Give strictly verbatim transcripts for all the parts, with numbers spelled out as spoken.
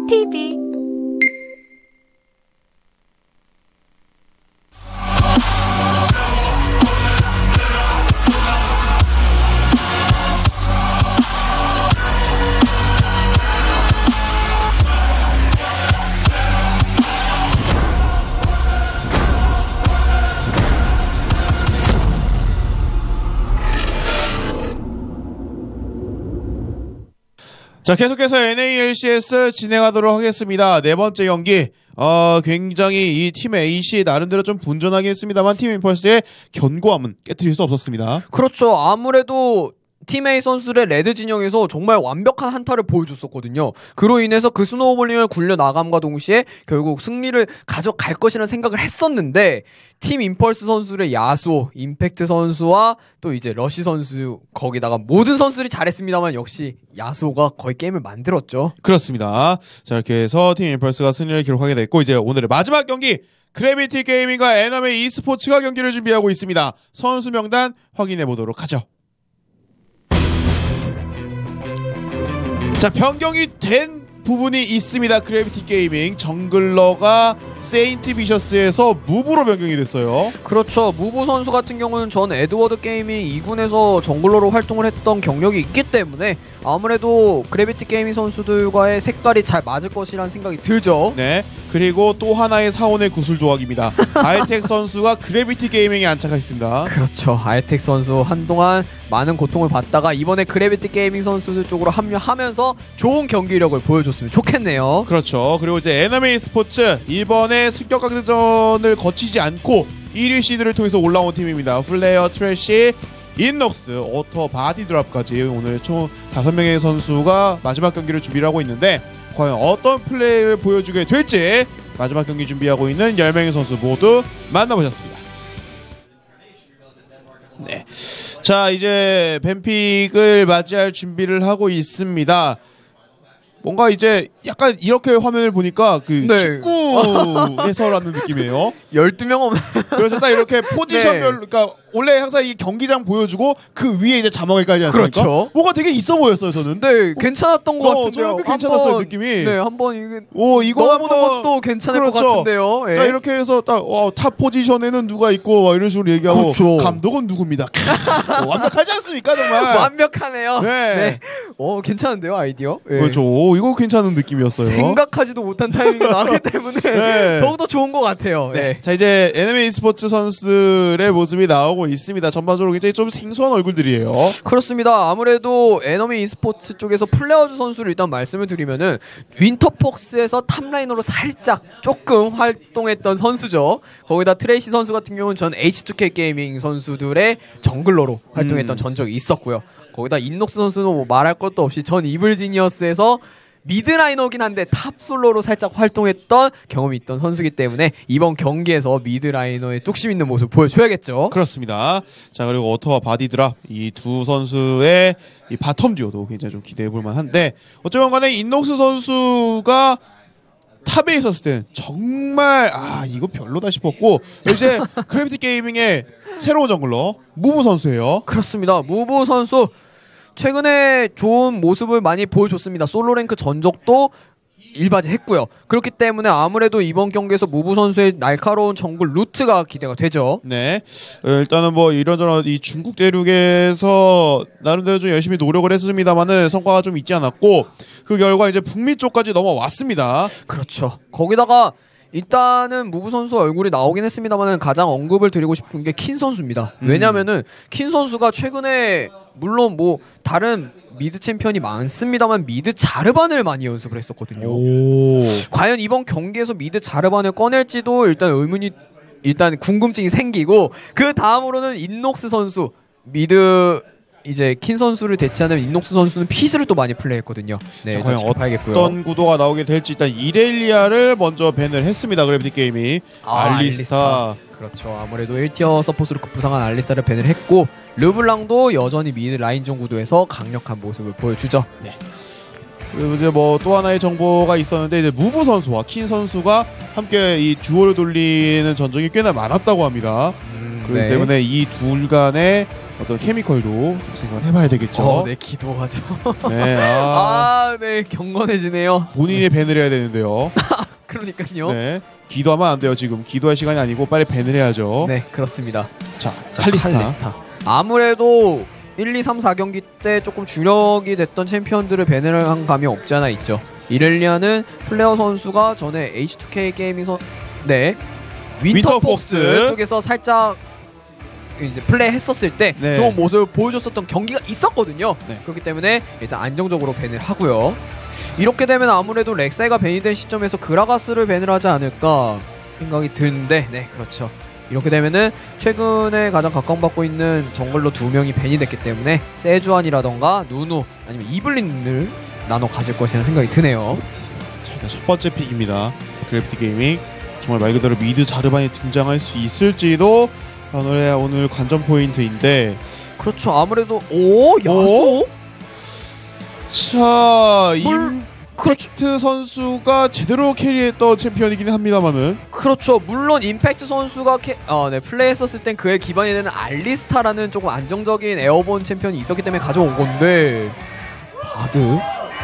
티비 자, 계속해서 엔에이엘씨에스 진행하도록 하겠습니다. 네 번째 경기, 어, 굉장히 이 팀 A씨 나름대로 좀 분전하긴 했습니다만 팀 임펄스의 견고함은 깨트릴 수 없었습니다. 그렇죠. 아무래도 팀 A 선수들의 레드 진영에서 정말 완벽한 한타를 보여줬었거든요. 그로 인해서 그 스노우볼링을 굴려나감과 동시에 결국 승리를 가져갈 것이라는 생각을 했었는데 팀 임펄스 선수들의 야수, 임팩트 선수와 또 이제 러시 선수 거기다가 모든 선수들이 잘했습니다만 역시 야수가 거의 게임을 만들었죠. 그렇습니다. 자, 이렇게 해서 팀 임펄스가 승리를 기록하게 됐고 이제 오늘의 마지막 경기 그래비티 게이밍과 에너메 e스포츠가 경기를 준비하고 있습니다. 선수 명단 확인해 보도록 하죠. 자, 변경이 된 부분이 있습니다. 그래비티 게이밍 정글러가 세인트 비셔스에서 무브로 변경이 됐어요. 그렇죠. 무브 선수 같은 경우는 전 에드워드 게이밍 이 군에서 정글러로 활동을 했던 경력이 있기 때문에 아무래도 그래비티 게이밍 선수들과의 색깔이 잘 맞을 것이라는 생각이 들죠. 네. 그리고 또 하나의 사원의 구슬 조각입니다. 알텍 선수가 그래비티 게이밍에 안착했습니다. 그렇죠. 알텍 선수 한동안 많은 고통을 받다가 이번에 그래비티 게이밍 선수들 쪽으로 합류하면서 좋은 경기력을 보여줬으면 좋겠네요. 그렇죠. 그리고 이제 에너메 e스포츠 이번에 승격 강전을 거치지 않고 일 위 시드를 통해서 올라온 팀입니다. 플레이어, 트래쉬, 인녹스, 오터, 바디 드랍까지 오늘 총 다섯 명의 선수가 마지막 경기를 준비를 하고 있는데 과연 어떤 플레이를 보여주게 될지 마지막 경기 준비하고 있는 열 명의 선수 모두 만나보셨습니다. 네. 자, 이제 뱀픽을 맞이할 준비를 하고 있습니다. 뭔가 이제 약간 이렇게 화면을 보니까 그 네. 축구 해설하는 느낌이에요. 열두 명 없는. 그래서 딱 이렇게 포지션별로, 네. 그러니까 원래 항상 이 경기장 보여주고 그 위에 이제 자막을 깔지 않습니까? 그렇죠. 뭐가 되게 있어 보였어요, 저는. 네, 괜찮았던 것 어, 같은데요. 저는 꽤 괜찮았어요, 한번, 느낌이. 네, 한번 이거 오, 이거 넣어보는 한번, 것도 괜찮을 그렇죠. 것 같은데요. 예. 자, 이렇게 해서 딱, 어, 탑 포지션에는 누가 있고, 막 이런 식으로 얘기하고, 그렇죠. 감독은 누굽니다. 어, 완벽하지 않습니까, 정말? 완벽하네요. 네. 네. 어, 괜찮은데요, 아이디어? 예. 그렇죠. 오, 이거 괜찮은 느낌이었어요. 생각하지도 못한 타이밍이 나왔기 때문에 네. 더욱더 좋은 것 같아요. 네. 예. 자, 이제 에너메 e스포츠 선수들의 모습이 나오고 있습니다. 전반적으로 굉장히 좀 생소한 얼굴들이에요. 그렇습니다. 아무래도 에너미 e스포츠 쪽에서 플레어즈 선수를 일단 말씀을 드리면은 윈터폭스에서 탑라이너로 살짝 조금 활동했던 선수죠. 거기다 트레이시 선수 같은 경우는 전 에이치투케이 게이밍 선수들의 정글러로 활동했던 음. 전적이 있었고요. 거기다 인녹스 선수는 뭐 말할 것도 없이 전 이블 지니어스에서 미드라이너긴 한데 탑솔로로 살짝 활동했던 경험이 있던 선수이기 때문에 이번 경기에서 미드라이너의 뚝심 있는 모습 보여줘야겠죠. 그렇습니다. 자, 그리고 오터와 바디드랍 이 두 선수의 이 바텀 듀오도 굉장히 좀 기대해 볼 만한데 어쨌건 간에 인녹스 선수가 탑에 있었을 때는 정말 아 이거 별로다 싶었고 이제 그래비티 게이밍의 새로운 정글러 무브 선수예요. 그렇습니다. 무브 선수 최근에 좋은 모습을 많이 보여줬습니다. 솔로랭크 전적도 일바지했고요. 그렇기 때문에 아무래도 이번 경기에서 무브 선수의 날카로운 정글 루트가 기대가 되죠. 네, 어, 일단은 뭐 이런저런 이 중국 대륙에서 나름대로 좀 열심히 노력을 했습니다만은 성과가 좀 있지 않았고 그 결과 이제 북미 쪽까지 넘어왔습니다. 그렇죠. 거기다가 일단은 무브 선수 얼굴이 나오긴 했습니다만 가장 언급을 드리고 싶은 게 킨 선수입니다. 음. 왜냐면은 킨 선수가 최근에 물론 뭐 다른 미드 챔피언이 많습니다만 미드 자르반을 많이 연습을 했었거든요. 오. 과연 이번 경기에서 미드 자르반을 꺼낼지도 일단 의문이 일단 궁금증이 생기고 그 다음으로는 인녹스 선수 미드 이제 킨 선수를 대체하는 인녹스 선수는 피스를 또 많이 플레이했거든요. 네, 자, 과연 지켜봐야겠고요. 어떤 구도가 나오게 될지 일단 이렐리아를 먼저 밴을 했습니다. 그래비티 게임이 아, 알리스타. 그렇죠. 아무래도 일 티어 서포스로 급부상한 알리스타를 밴을 했고 르블랑도 여전히 미드 라인전 구도에서 강력한 모습을 보여주죠. 네. 그리고 이제 뭐 또 하나의 정보가 있었는데 이제 무브 선수와 킨 선수가 함께 이 듀오를 돌리는 전적이 꽤나 많았다고 합니다. 음, 그렇기 네. 때문에 이 둘 간의 어떤 케미컬도 좀 생각을 해봐야 되겠죠. 어, 네, 기도하죠. 네, 아, 아, 네, 경건해지네요. 본인이 밴을 해야 되는데요. 그러니까요. 네. 네, 기도하면 안 돼요. 지금 기도할 시간이 아니고 빨리 밴을 해야죠. 그렇습니다. 자, 자, 칼리스타. 칼리스타. 아무래도 일, 이, 삼, 사 경기 때 조금 주력이 됐던 챔피언들을 밴을 한 감이 없지 않아 있죠. 이렐리아는 플레어 선수가 전에 에이치 투 케이 게이밍에서 네 윈터 폭스 윈터폭스 쪽에서 살짝 이제 플레이 했었을 때 네. 좋은 모습을 보여줬었던 경기가 있었거든요. 네. 그렇기 때문에 일단 안정적으로 밴을 하고요. 이렇게 되면 아무래도 렉사이가 밴이 된 시점에서 그라가스를 밴을 하지 않을까 생각이 드는데, 네, 그렇죠. 이렇게 되면은 최근에 가장 각광받고 있는 정글러 두 명이 밴이 됐기 때문에 세주안이라던가 누누 아니면 이블린을 나눠 가질 것이라는 생각이 드네요. 자, 일단 첫 번째 픽입니다. 그래피티 게이밍. 정말 말 그대로 미드 자르반이 등장할 수 있을지도 오늘의 오늘 관전 포인트인데. 그렇죠. 아무래도 오 야수. 자, 물- 임팩트 선수가 제대로 캐리했던 챔피언이긴 합니다만은. 그렇죠. 물론 임팩트 선수가 캐, 어, 네, 플레이했었을 땐 그의 기반이 되는 알리스타라는 조금 안정적인 에어본 챔피언이 있었기 때문에 가져온 건데 바드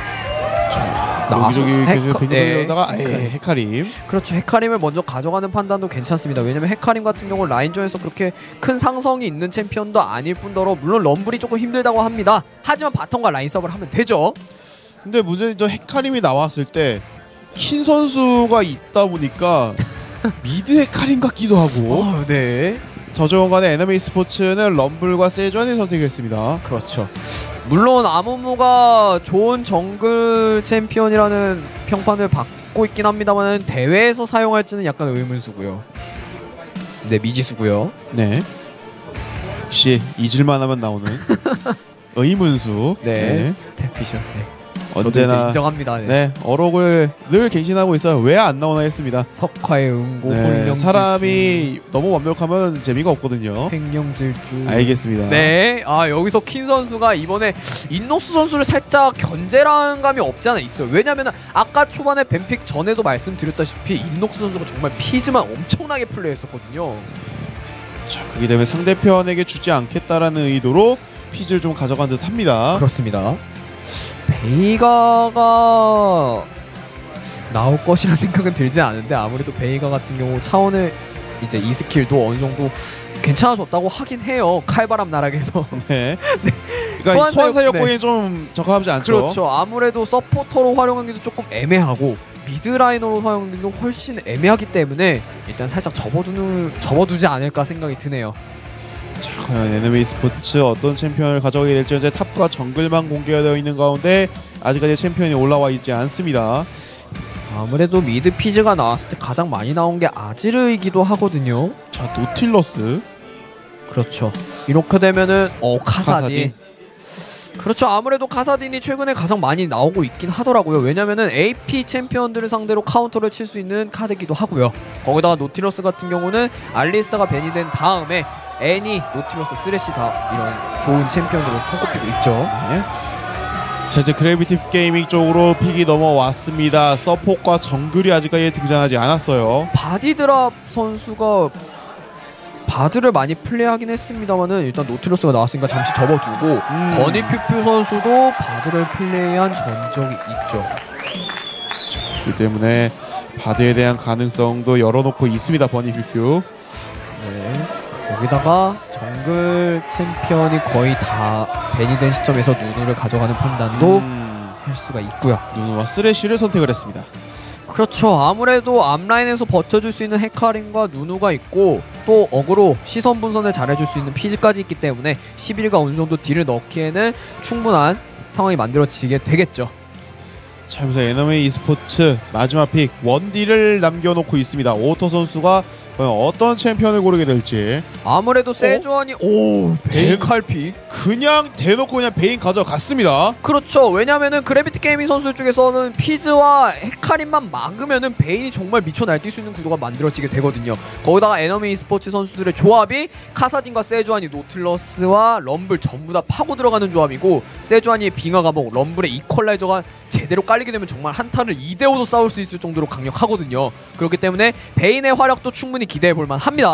여기저기 나와서 계속 헤카- 벤이다가 네. 예, 헤카림. 그렇죠. 헤카림을 먼저 가져가는 판단도 괜찮습니다. 왜냐면 헤카림 같은 경우 라인전에서 그렇게 큰 상성이 있는 챔피언도 아닐 뿐더러 물론 럼블이 조금 힘들다고 합니다. 하지만 바텀과 라인 서브를 하면 되죠. 근데 문제는 저 헤카림이 나왔을 때 킨 선수가 있다 보니까 미드 헤카림 같기도 하고. 어, 네. 저저간의 에너미 스포츠는 럼블과 세주안을 선택했습니다. 그렇죠. 물론 아무무가 좋은 정글 챔피언이라는 평판을 받고 있긴 합니다만 대회에서 사용할지는 약간 의문수고요. 네, 미지수고요. 네. 역시 잊을만 하면 나오는 의문수. 네. 대피죠. 네. 저도 이제 언제나 인정합니다. 네. 네, 어록을 늘 갱신하고 있어요. 왜 안 나오나 했습니다. 석화의 응고, 네, 홀령질주, 사람이 너무 완벽하면 재미가 없거든요. 횡령질주. 알겠습니다. 네, 아 여기서 킨 선수가 이번에 인노스 선수를 살짝 견제라는 감이 없지 않아 있어요. 왜냐면 아까 초반에 뱀픽 전에도 말씀드렸다시피 인노스 선수가 정말 피즈만 엄청나게 플레이했었거든요. 자, 그렇기 때문에 상대편에게 주지 않겠다라는 의도로 피즈를 좀 가져간 듯 합니다. 그렇습니다. 베이가가 나올 것이라 생각은 들지 않은데 아무래도 베이가 같은 경우 차원을 이제 이 스킬도 어느 정도 괜찮아졌다고 하긴 해요. 칼바람 나락에서. 네. 그러니까 소환사 소환사 역- 역공에 좀 적합하지 않죠. 그렇죠. 아무래도 서포터로 활용하기도 조금 애매하고 미드라이너로 사용하기도 훨씬 애매하기 때문에 일단 살짝 접어두는 접어두지 않을까 생각이 드네요. 자, 과연 에너미 스포츠 어떤 챔피언을 가져가게 될지 현재 탑과 정글만 공개가 되어 있는 가운데 아직까지 챔피언이 올라와 있지 않습니다. 아무래도 미드 피즈가 나왔을 때 가장 많이 나온 게 아지르이기도 하거든요. 자, 노틸러스. 그렇죠. 이렇게 되면은 어 카사딘. 카사딘. 그렇죠. 아무래도 카사딘이 최근에 가장 많이 나오고 있긴 하더라고요. 왜냐면은 에이피 챔피언들을 상대로 카운터를 칠 수 있는 카드기도 하고요. 거기다가 노틸러스 같은 경우는 알리스타가 밴이 된 다음에 애니, 노틸러스, 쓰레쉬 다 이런 좋은 챔피언으로 손꼽히고 있죠. 네. 자, 이제 그래비티 게이밍 쪽으로 픽이 넘어왔습니다. 서폿과 정글이 아직까지 등장하지 않았어요. 바디드랍 선수가 바드를 많이 플레이하긴 했습니다만은 일단 노틸러스가 나왔으니까 잠시 접어두고 음. 버니퓨퓨 선수도 바드를 플레이한 전적이 있죠. 그렇기 때문에 바드에 대한 가능성도 열어놓고 있습니다. 버니퓨퓨. 네. 거기다가 정글 챔피언이 거의 다 밴이 된 시점에서 누누를 가져가는 판단도 음. 할 수가 있고요. 누누와 쓰레쉬를 선택을 했습니다. 그렇죠. 아무래도 앞라인에서 버텨줄 수 있는 헤카림과 누누가 있고 또 어그로 시선 분선을 잘해줄 수 있는 피즈까지 있기 때문에 십일가 어느 정도 딜을 넣기에는 충분한 상황이 만들어지게 되겠죠. 자, 여기서 에너미 e스포츠 마지막 픽 원딜을 남겨놓고 있습니다. 오터 선수가 과연 어떤 챔피언을 고르게 될지. 아무래도 세주안이 오 베인 칼픽. 그냥 대놓고 그냥 베인 가져갔습니다. 그렇죠. 왜냐면은 그래비티 게이밍 선수 쪽에서는 피즈와 헤카림만 막으면은 베인이 정말 미쳐 날뛸 수 있는 구도가 만들어지게 되거든요. 거기다가 에너미 e스포츠 선수들의 조합이 카사딘과 세주안이 노틸러스와 럼블 전부 다 파고 들어가는 조합이고 세주안이 빙하 가복, 럼블의 이퀄라이저가 제대로 깔리게 되면 정말 한타를 이 대 오도 싸울 수 있을 정도로 강력하거든요. 그렇기 때문에 베인의 활약도 충분히 기대해 볼만 합니다.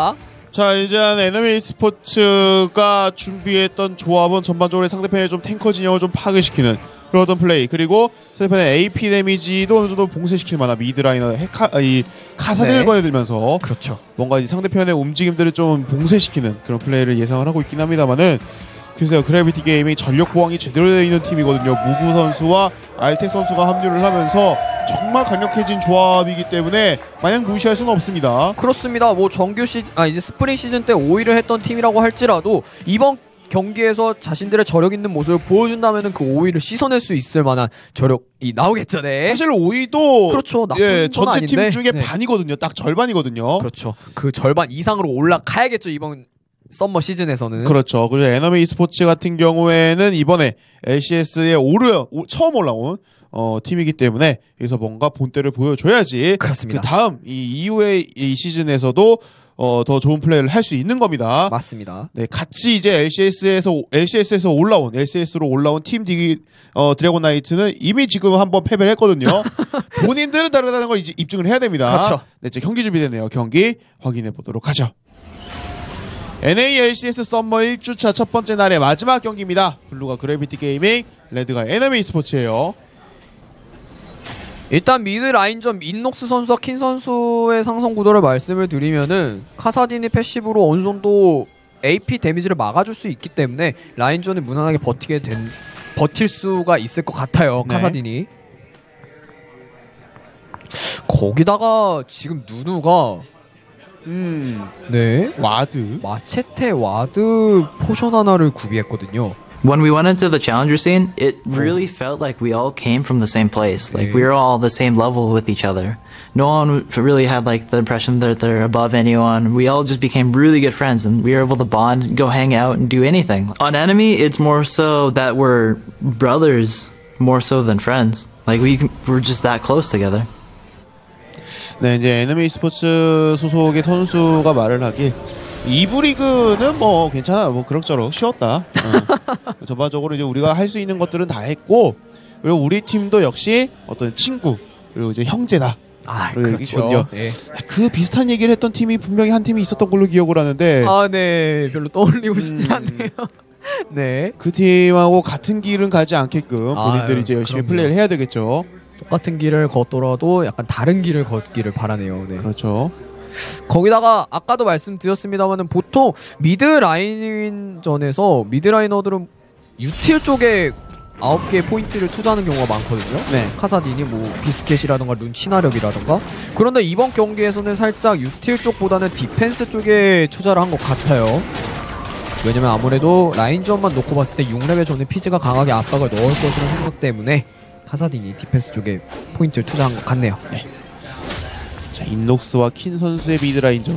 자, 이제 에너미 스포츠가 준비했던 조합은 전반적으로 상대편의 좀 탱커 진영을 좀 파괴시키는 그런 플레이, 그리고 상대편의 에이피 데미지도 어느 정도 봉쇄시킬 만한 미드라이너 헤카, 이 카사딘을 네. 꺼내들면서 그렇죠. 뭔가 이 상대편의 움직임들을 좀 봉쇄시키는 그런 플레이를 예상을 하고 있긴 합니다만은, 글쎄요, 그래비티 게임이 전력 보강이 제대로 되어 있는 팀이거든요. 무구 선수와 알텍 선수가 합류를 하면서 정말 강력해진 조합이기 때문에 마냥 무시할 수는 없습니다. 그렇습니다. 뭐 정규 시, 아 이제 스프링 시즌 때 오 위를 했던 팀이라고 할지라도 이번 경기에서 자신들의 저력 있는 모습을 보여준다면은 그 오 위를 씻어낼 수 있을 만한 저력이 나오겠죠, 네. 사실 오 위도 그렇죠. 나쁜 예, 건 전체 팀 아닌데. 중에 네. 반이거든요. 딱 절반이거든요. 그렇죠. 그 절반 이상으로 올라가야겠죠, 이번 썸머 시즌에서는. 그렇죠. 그리고 에너미 스포츠 같은 경우에는 이번에 엘씨에스에 오르 오, 처음 올라온 어, 팀이기 때문에 여기서 뭔가 본때를 보여줘야지. 그렇습니다. 그 다음 이 이후의 이 시즌에서도 어, 더 좋은 플레이를 할 수 있는 겁니다. 맞습니다. 네, 같이 이제 엘씨에스에서 엘씨에스에서 올라온 엘씨에스로 올라온 팀 디, 어, 드래곤 나이트는 이미 지금 한번 패배를 했거든요. 본인들은 다르다는 걸 이제 입증을 해야 됩니다. 그렇죠. 네, 이제 경기 준비되네요. 경기 확인해 보도록 하죠. 엔에이엘씨에스 썸머 일 주차 첫 번째 날의 마지막 경기입니다. 블루가 그래비티 게이밍, 레드가 에너미 스포츠예요. 일단 미드 라인전 인녹스 선수와 킨 선수의 상성 구도를 말씀을 드리면은 카사딘이 패시브로 어느 정도 에이피 데미지를 막아줄 수 있기 때문에 라인전을 무난하게 버티게 된 버틸 수가 있을 것 같아요. 네. 카사딘이. 거기다가 지금 누누가 음, 네 와드. 마체테 와드 포션 하나를 구비했거든요. When we went into the challenger scene, it really felt like we all came from the same place. Like we were all the same level with each other. No one really had like the impression that they're above anyone. We all just became really good friends and we were able to bond, go hang out and do anything. On enemy, it's more so that we're brothers more so than friends. Like we we're just that close together. 네, 이제 에너미 스포츠 소속의 선수가 말을 하길 이부 리그는 뭐 괜찮아, 뭐 그럭저럭 쉬웠다. 어. 전반적으로 이제 우리가 할 수 있는 것들은 다 했고, 그리고 우리 팀도 역시 어떤 친구 그리고 이제 형제다. 아, 그리고 그렇죠. 얘기했거든요. 네. 그 비슷한 얘기를 했던 팀이 분명히 한 팀이 있었던 걸로 기억을 하는데 아, 네. 별로 떠올리고 싶진 음. 않네요. 네. 그 팀하고 같은 길은 가지 않게끔 아유, 본인들이 이제 열심히 그럼요. 플레이를 해야 되겠죠. 똑같은 길을 걷더라도 약간 다른 길을 걷기를 바라네요. 네. 그렇죠. 거기다가 아까도 말씀드렸습니다만은 보통 미드 라인전에서 미드 라이너들은 유틸 쪽에 아홉 개의 포인트를 투자하는 경우가 많거든요. 네. 카사딘이 뭐 비스켓이라던가 룬 친화력이라던가. 그런데 이번 경기에서는 살짝 유틸 쪽보다는 디펜스 쪽에 투자를 한 것 같아요. 왜냐면 아무래도 라인전만 놓고 봤을 때 육 레벨 전에 피즈가 강하게 압박을 넣을 것이라는 생각 때문에 카사딘이 디펜스 쪽에 포인트를 투자한 것 같네요. 네. 자, 인녹스와 킨 선수의 미드라인전.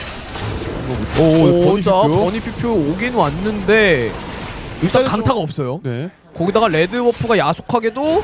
오, 오, 자, 버니피표. 버니피표 오긴 왔는데 일단 일단은 강타가 좀- 없어요. 네. 거기다가 레드워프가 야속하게도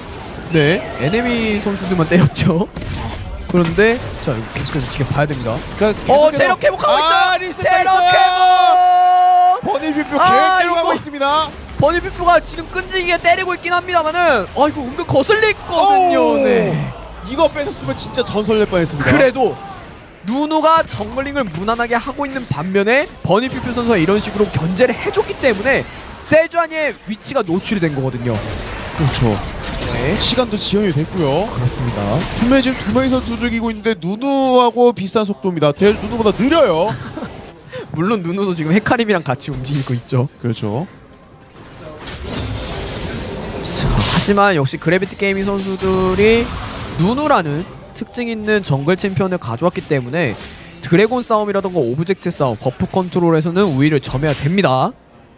네 에네미 선수들만 때렸죠. 그런데 자 이거 계속해서 지켜봐야 됩니다. 그러니까 어 계속해서- 체력 회복하고 아, 있어요. 리셋 체력 됐어요. 회복. 버니피표 아, 계획대로 가고 이거- 있습니다. 버니피표가 지금 끈질기게 때리고 있긴 합니다만은 아 이거 은근 거슬리거든요. 오. 네. 이거 뺏었으면 진짜 전설낼 뻔했습니다. 그래도 누누가 정글링을 무난하게 하고 있는 반면에 버니피표 선수가 이런 식으로 견제를 해줬기 때문에 세주안의 위치가 노출이 된 거거든요. 그렇죠. 네. 시간도 지연이 됐고요. 그렇습니다. 분명히 지금 두 명이서 두들기고 있는데 누누하고 비슷한 속도입니다. 대, 누누보다 느려요. 물론 누누도 지금 헤카림이랑 같이 움직이고 있죠. 그렇죠. 하지만 역시 그래비티 게이밍 선수들이 누누라는 특징 있는 정글 챔피언을 가져왔기 때문에 드래곤 싸움이라던가 오브젝트 싸움, 버프 컨트롤에서는 우위를 점해야 됩니다.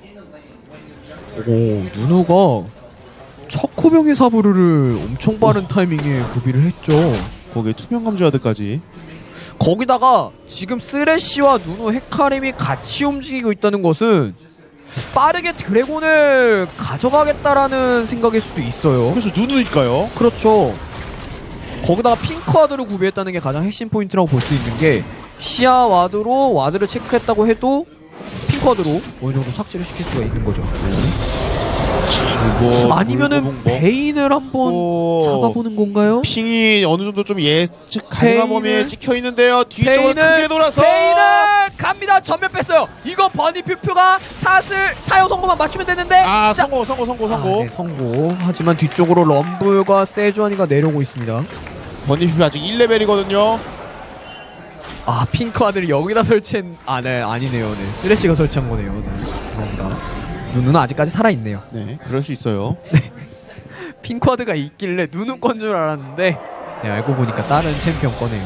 오, 누누가 척후병의 사브르를 엄청 빠른 타이밍에 구비를 했죠. 거기에 투명 감지와드까지. 거기다가 지금 쓰레쉬와 누누 헤카림이 같이 움직이고 있다는 것은 빠르게 드래곤을 가져가겠다라는 생각일 수도 있어요. 그래서 누누니까요. 그렇죠. 거기다가 핑크 와드를 구비했다는 게 가장 핵심 포인트라고 볼 수 있는 게 시야 와드로 와드를 체크했다고 해도 핑크 와드로 어느 정도 삭제를 시킬 수가 있는 거죠. 그리고 아니면은 돌고봉 뭐 베인을 한번 어, 잡아보는 건가요? 핑이 어느 정도 좀 예측 가능한 베인을- 범위에 찍혀 있는데요. 뒤쪽으로 베인을 크게 돌아서 베인을 갑니다. 전면 뺐어요. 이거 버니 퓨퓨가 사슬 사용 성공만 맞추면 되는데 아 자, 성공 성공 성공 성공. 아, 네, 성공. 하지만 뒤쪽으로 럼블과 세주안이가 내려오고 있습니다. 버니피프 아직 일 레벨이거든요. 아 핑크 아들이 여기다 설치한 아네 아니네요. 네 쓰레쉬가 설치한 거네요. 네, 죄송합니다. 누누는 아직까지 살아있네요. 네, 그럴 수 있어요. 핑크와드가 있길래 누누 건 줄 알았는데 네, 알고 보니까 다른 챔피언 거네요.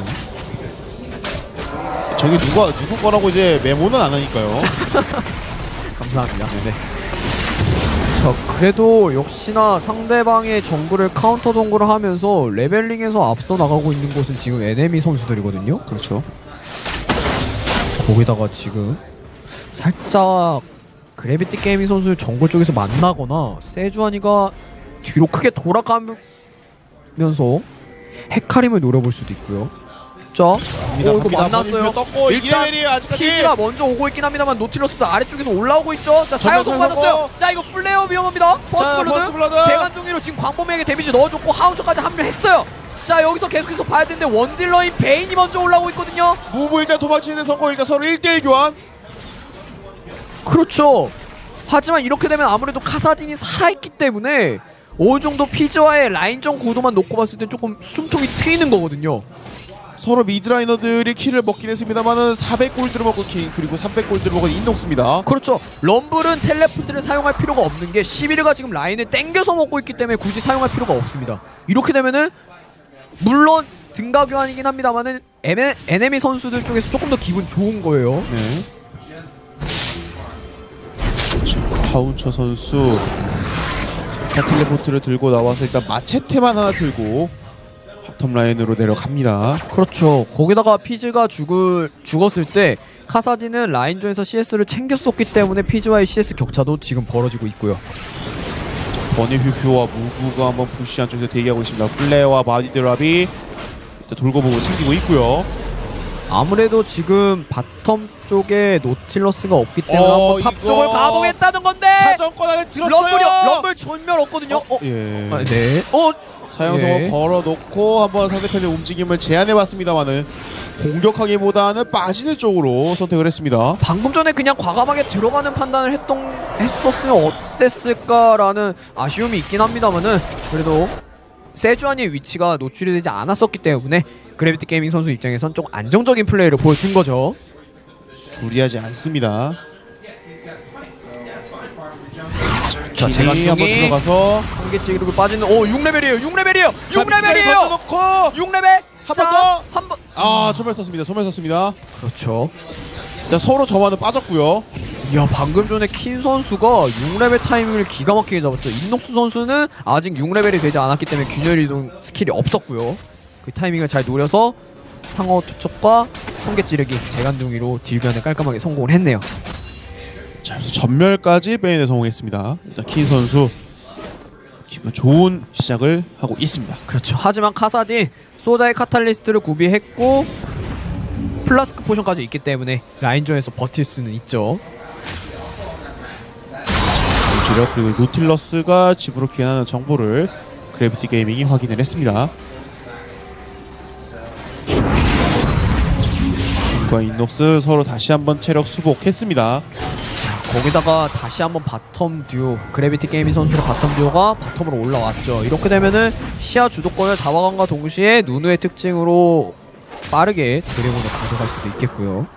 저기 누가 누구 거라고 이제 메모는 안 하니까요. 감사합니다. 네. 자, 그래도 역시나 상대방의 정글을 카운터 정글을 하면서 레벨링에서 앞서 나가고 있는 곳은 지금 에네미 선수들이거든요. 그렇죠. 거기다가 지금 살짝 그래비티 게이밍 선수를 정글 쪽에서 만나거나 세주아니가 뒤로 크게 돌아가면서 헤카림을 노려볼 수도 있고요. 자, 오 이거 만났어요. 떴고 일 일단 레벨이에요 아직까지. 피지가 먼저 오고 있긴 합니다만 노틸러스도 아래쪽에서 올라오고 있죠. 자, 전면 사용성 사용 받았어요. 성공. 자, 이거 플레이어 위험합니다. 자, 퍼스트 퍼스트 블러드. 블러드 재간둥이로 지금 광범위하게 데미지 넣어줬고 하운처까지 합류했어요. 자, 여기서 계속해서 봐야 되는데 원딜러인 베인이 먼저 올라오고 있거든요. 무브 일단 도망치는 성공. 일단 서로 일 대일 교환. 그렇죠. 하지만 이렇게 되면 아무래도 카사딘이 살아있기 때문에 어느 정도 피지와의 라인전 구도만 놓고 봤을 때 조금 숨통이 트이는 거거든요. 서로 미드라이너들이 킬을 먹긴 했습니다만은 사백 골드를 먹고 킹 그리고 삼백 골드를 먹은 인녹스입니다. 그렇죠. 럼블은 텔레포트를 사용할 필요가 없는 게 십일가 지금 라인을 땡겨서 먹고 있기 때문에 굳이 사용할 필요가 없습니다. 이렇게 되면은 물론 등가 교환이긴 합니다만은 에네미 선수들 쪽에서 조금 더 기분 좋은 거예요. 네. 하운처 선수 텔레포트를 들고 나와서 일단 마체테만 하나 들고 바텀 라인으로 내려갑니다. 그렇죠. 거기다가 피즈가 죽을, 죽었을 때 카사딘은 라인전에서 씨에스를 챙겼었기 때문에 피즈와의 씨에스 격차도 지금 벌어지고 있고요. 버니 퓨퓨와 무브가 한번 부시 안쪽에서 대기하고 있습니다. 플레어와 바디드랍이 일단 돌고 보고 챙기고 있고요. 아무래도 지금 바텀 쪽에 노틸러스가 없기 때문에 어, 한번 탑 이거 쪽을 가보겠다는 건데 사정권 안에 들었어요. 럼블이요. 럼블 전멸 없거든요. 어? 예. 아, 네. 어? 사용성을 예. 걸어놓고 한번 상대편의 움직임을 제한해봤습니다만은 공격하기보다는 빠지는 쪽으로 선택을 했습니다. 방금 전에 그냥 과감하게 들어가는 판단을 했던 했었으면 어땠을까라는 아쉬움이 있긴 합니다만은 그래도 세주안이의 위치가 노출이 되지 않았었기 때문에 그래비티 게이밍 선수 입장에선 좀 안정적인 플레이를 보여준 거죠. 무리하지 않습니다. 자, 제가 재간둥이. 한번 들어가서 한계찌르고 빠지는 오 육 레벨이에요. 육 레벨이에요. 육 레벨이에요. 던져놓고 육 레벨. 한 번 더. 한 번. 아 소멸 썼습니다. 소멸 썼습니다. 그렇죠. 자, 서로 저만은 빠졌고요. 이야 방금 전에 킨 선수가 육 레벨 타이밍을 기가 막히게 잡았죠. 인녹스 선수는 아직 육 레벨이 되지 않았기 때문에 균열 이동 스킬이 없었고요. 그 타이밍을 잘 노려서 상어 투척과 성게 찌르기 재간둥이로 딜변에 깔끔하게 성공을 했네요. 자, 그래서 전멸까지 베인에 성공했습니다. 일단 킨 선수 기분 좋은 시작을 하고 있습니다. 그렇죠. 하지만 카사딘 소자의 카탈리스트를 구비했고 플라스크 포션까지 있기 때문에 라인전에서 버틸 수는 있죠. 주력 그리고 노틸러스가 집으로 귀환하는 정보를 그래비티 게이밍이 확인을 했습니다. 과 인녹스 서로 다시 한번 체력 수복했습니다. 자, 거기다가 다시 한번 바텀 듀오 그래비티 게이밍 선수의 바텀 듀오가 바텀으로 올라왔죠. 이렇게 되면은 시야 주도권을 잡아간과 동시에 누누의 특징으로 빠르게 드래곤을 가져갈 수도 있겠고요.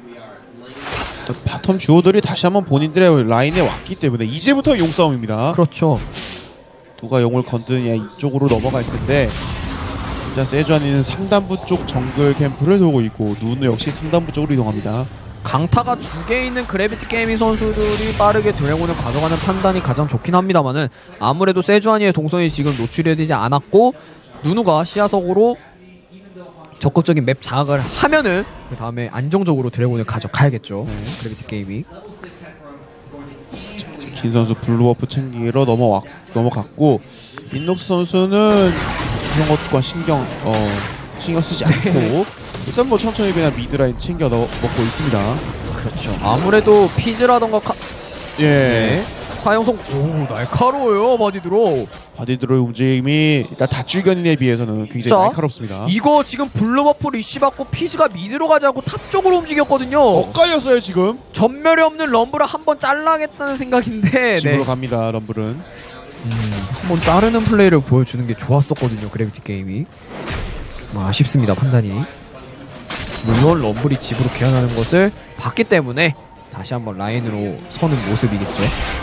바텀 듀오들이 다시 한번 본인들의 라인에 왔기 때문에 이제부터 용싸움입니다. 그렇죠. 누가 용을 건드느냐 이쪽으로 넘어갈 텐데 일단 세주안이는 상단부 쪽 정글 캠프를 돌고 있고 누누 역시 상단부 쪽으로 이동합니다. 강타가 두 개 있는 그래비티 게이밍 선수들이 빠르게 드래곤을 가져가는 판단이 가장 좋긴 합니다만은 아무래도 세주아니의 동선이 지금 노출이 되지 않았고 누누가 시야석으로 적극적인 맵 장악을 하면은 그 다음에 안정적으로 드래곤을 가져가야겠죠. 네. 그래비티 게이밍. 긴 선수 블루워프 챙기러 넘어왔, 넘어갔고 인녹스 선수는 이런 것과 신경 어 신경 쓰지 않고 일단 뭐 천천히 그냥 미드라인 챙겨 넣, 먹고 있습니다. 그렇죠. 아무래도 피즈라던가 카... 예. 네. 사형성 오 날카로워요 바디드로. 바디드로의 움직임이 일단 다줄견인에 비해서는 굉장히 자, 날카롭습니다. 이거 지금 블루버프 리시 받고 피지가 미드로 가지 않고 탑 쪽으로 움직였거든요. 엇갈렸어요 지금. 전멸이 없는 럼블을 한번 잘라겠다는 생각인데 집으로 네. 갑니다 럼블은. 음, 한번 자르는 플레이를 보여주는 게 좋았었거든요 그래비티 게임이. 좀 아쉽습니다 판단이. 물론 럼블이 집으로 귀환하는 것을 봤기 때문에 다시 한번 라인으로 서는 모습이겠죠.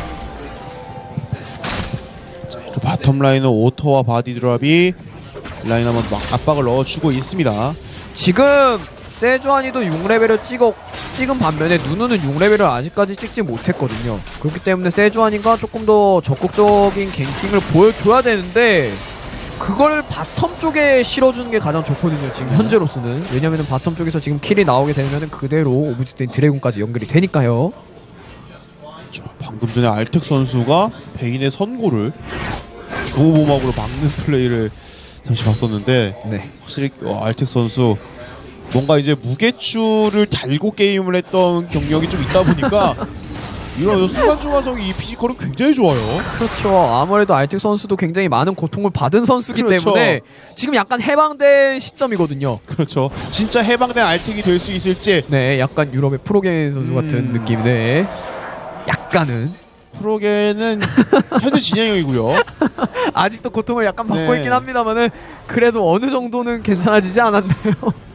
또 바텀 라인은 오토와 바디드랍이 라인 한번 막 압박을 넣어주고 있습니다. 지금 세주안이도 육 레벨을 찍어, 찍은 반면에 누누는 육 레벨을 아직까지 찍지 못했거든요. 그렇기 때문에 세주안이가 조금 더 적극적인 갱킹을 보여줘야 되는데 그걸 바텀 쪽에 실어주는 게 가장 좋거든요 지금 현재로서는. 왜냐면은 바텀 쪽에서 지금 킬이 나오게 되면은 그대로 오브젝트인 드래곤까지 연결이 되니까요. 자, 방금 전에 알텍 선수가 베인의 선고를 주호보막으로 막는 플레이를 잠시 봤었는데 네. 확실히 어, 알텍 선수 뭔가 이제 무게추를 달고 게임을 했던 경력이 좀 있다 보니까 이런 순간중간성이 이 피지컬은 굉장히 좋아요. 그렇죠. 아무래도 알텍 선수도 굉장히 많은 고통을 받은 선수기 그렇죠. 때문에 지금 약간 해방된 시점이거든요. 그렇죠. 진짜 해방된 알텍이 될 수 있을지. 네, 약간 유럽의 프로게인 선수 음. 같은 느낌인데 약간은 프로게는 현재 진행형이고요. 아직도 고통을 약간 받고 네. 있긴 합니다만은 그래도 어느 정도는 괜찮아지지 않았나요?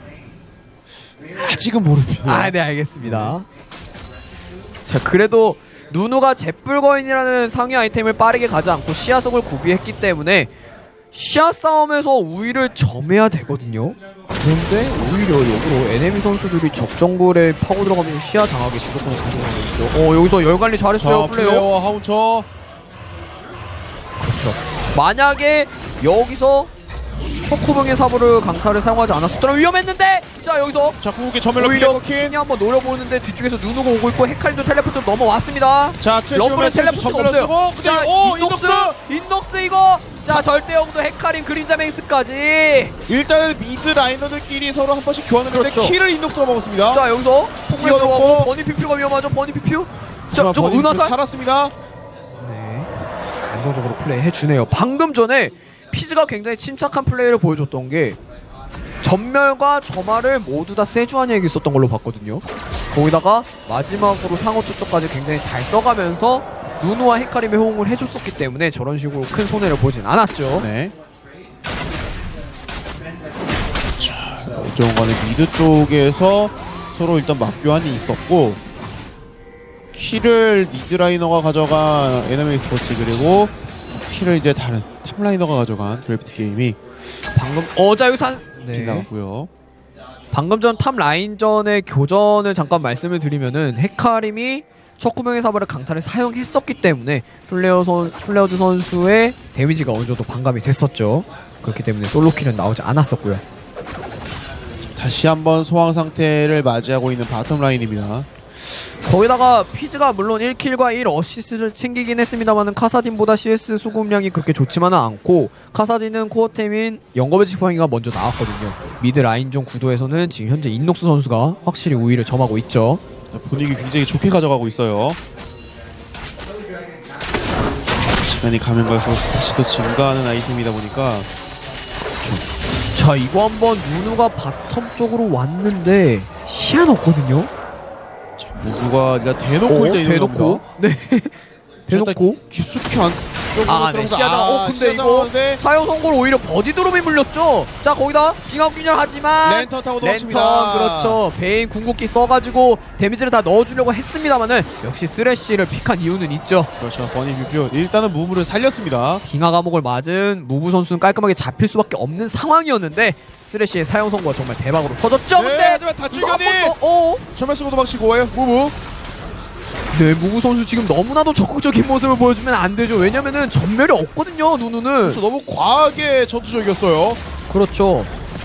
아직은 모릅니다. 아, 네, 알겠습니다. 자, 그래도 누누가 제뿔거인이라는 상위 아이템을 빠르게 가지 않고 시야석을 구비했기 때문에 시야 싸움에서 우위를 점해야 되거든요. 그런데 오히려 역으로 에네미 선수들이 적정글에 파고 들어가면서 시야 장악에 주도권을 가져가고 있죠. 어, 여기서 열관리 잘했어요, 자, 플레이어. 플레이어와 하운처. 그렇죠. 만약에 여기서 초코병의 사부를 강타를 사용하지 않았었더라면 위험했는데, 자 여기서 자, 궁극기 전멸로 오히려 피해버킨. 킹이 한번 노려보는데 뒤쪽에서 누누가 오고 있고 헤카림도 텔레포트로 넘어왔습니다. 자, 트래시 러브는 오면 트래시 텔레포트가 전멸을 없어요. 쓰고 자, 그다음에 오, 인녹스! 인녹스! 인녹스 이거! 자, 절대형도 헤카림 그림자 맹스까지! 일단은 미드 라이너들끼리 서로 한 번씩 교환을 했는데 그렇죠. 킬을 인녹스가 먹었습니다. 자, 여기서 폭발 뛰어놓고. 들어가고 버니 피퓨가 위험하죠, 버니 피퓨? 자, 자, 저거 버닝 은하살? 살았습니다. 네. 안정적으로 플레이 해주네요. 방금 전에 피즈가 굉장히 침착한 플레이를 보여줬던 게 전멸과 점화를 모두 다 세주안이에게 있었던 걸로 봤거든요. 거기다가 마지막으로 상호 투척까지 굉장히 잘 써가면서 누누와 헤카림의 호응을 해줬었기 때문에 저런 식으로 큰 손해를 보진 않았죠. 네. 자, 어쨌든 간에 미드 쪽에서 서로 일단 맞교환이 있었고 킬을 미드 라이너가 가져간 에너미 스포츠 그리고 킬을 이제 다른 탑 라이너가 가져간 그래피티 게임이 방금 어자유산 네. 빗나갔고요. 방금 전 탑 라인전의 교전을 잠깐 말씀을 드리면은 헤카림이 척구명의 사발을 강타를 사용했었기 때문에 플레어 선, 플레어즈 선수의 데미지가 어느 정도 반감이 됐었죠. 그렇기 때문에 솔로킬은 나오지 않았었고요. 다시 한번 소황 상태를 맞이하고 있는 바텀 라인입니다. 거기다가 피즈가 물론 일 킬과 일 어시스트를 챙기긴 했습니다만은 카사딘보다 씨에스 수급량이 그렇게 좋지만은 않고 카사딘은 코어템인 영겁의 지팡이가 먼저 나왔거든요. 미드 라인전 구도에서는 지금 현재 인녹스 선수가 확실히 우위를 점하고 있죠. 분위기 굉장히 좋게 가져가고 있어요. 시간이 가면 갈수록 다시 또 증가하는 아이템이다 보니까 자, 이거 한번 누누가 바텀 쪽으로 왔는데 시야는 없거든요. 누가 일단 대놓고 어, 일단 대놓고 네 대놓고 깊숙이 안 아, 네, 시야장. 어, 근데 이거 사용 선고를 오히려 버디 드롭이 물렸죠. 자, 거기다 빙하균열 균열 하지만 랜턴 타고 랜턴 도망칩니다. 그렇죠. 베인 궁극기 써가지고 데미지를 다 넣어주려고 했습니다만은 역시 쓰레쉬를 픽한 이유는 있죠. 그렇죠. 버니 뷰뷰 일단은 무브를 살렸습니다. 빙하 감옥을 맞은 무브 선수는 깔끔하게 잡힐 수밖에 없는 상황이었는데 쓰레쉬의 사용 선고가 정말 대박으로 터졌죠. 네, 근데 하지만 다줄견이 어, 전멸 쓰고 도망치고 와요. 무브. 네, 무브 선수 지금 너무나도 적극적인 모습을 보여주면 안 되죠. 왜냐면은 전멸이 없거든요, 누누는. 그래서 너무 과하게 전투적이었어요. 그렇죠.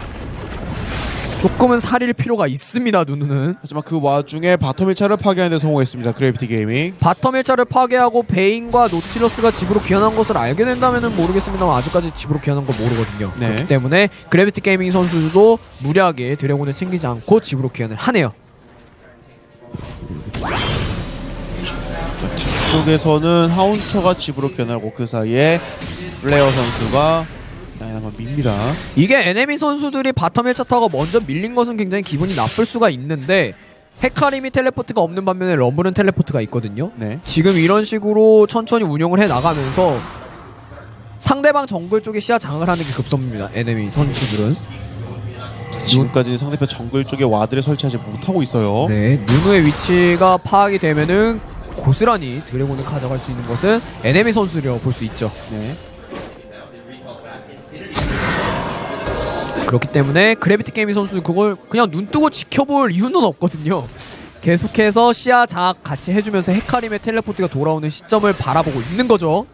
조금은 살릴 필요가 있습니다, 누누는. 하지만 그 와중에 바텀 일 차를 파괴하는 데 성공했습니다. 그래비티 게이밍. 바텀 일 차를 파괴하고 베인과 노틸러스가 집으로 귀환한 것을 알게 된다면은 모르겠습니다만 아직까지 집으로 귀환한 건 모르거든요. 네. 그렇기 때문에 그래비티 게이밍 선수도 무리하게 드래곤을 챙기지 않고 집으로 귀환을 하네요. 쪽에서는 하운처가 집으로 겨나고 그 사이에 플레어 선수가 한번 밉니다. 이게 에네미 선수들이 바텀 일 차 타워가 먼저 밀린 것은 굉장히 기분이 나쁠 수가 있는데 헤카림이 텔레포트가 없는 반면에 럼블은 텔레포트가 있거든요. 네. 지금 이런 식으로 천천히 운영을 해 나가면서 상대방 정글 쪽에 시야 장악을 하는 게 급선무입니다. 에네미 선수들은. 지금까지는 상대편 정글 쪽에 와드를 설치하지 못하고 있어요. 네, 누누의 위치가 파악이 되면은 고스란히 드래곤을 가져갈 수 있는 것은 에네미 선수들이라고 볼 수 있죠. 네. 그렇기 때문에 그래비티 게이밍 선수는 그걸 그냥 눈뜨고 지켜볼 이유는 없거든요. 계속해서 시야 장악 같이 해주면서 헤카림의 텔레포트가 돌아오는 시점을 바라보고 있는 거죠.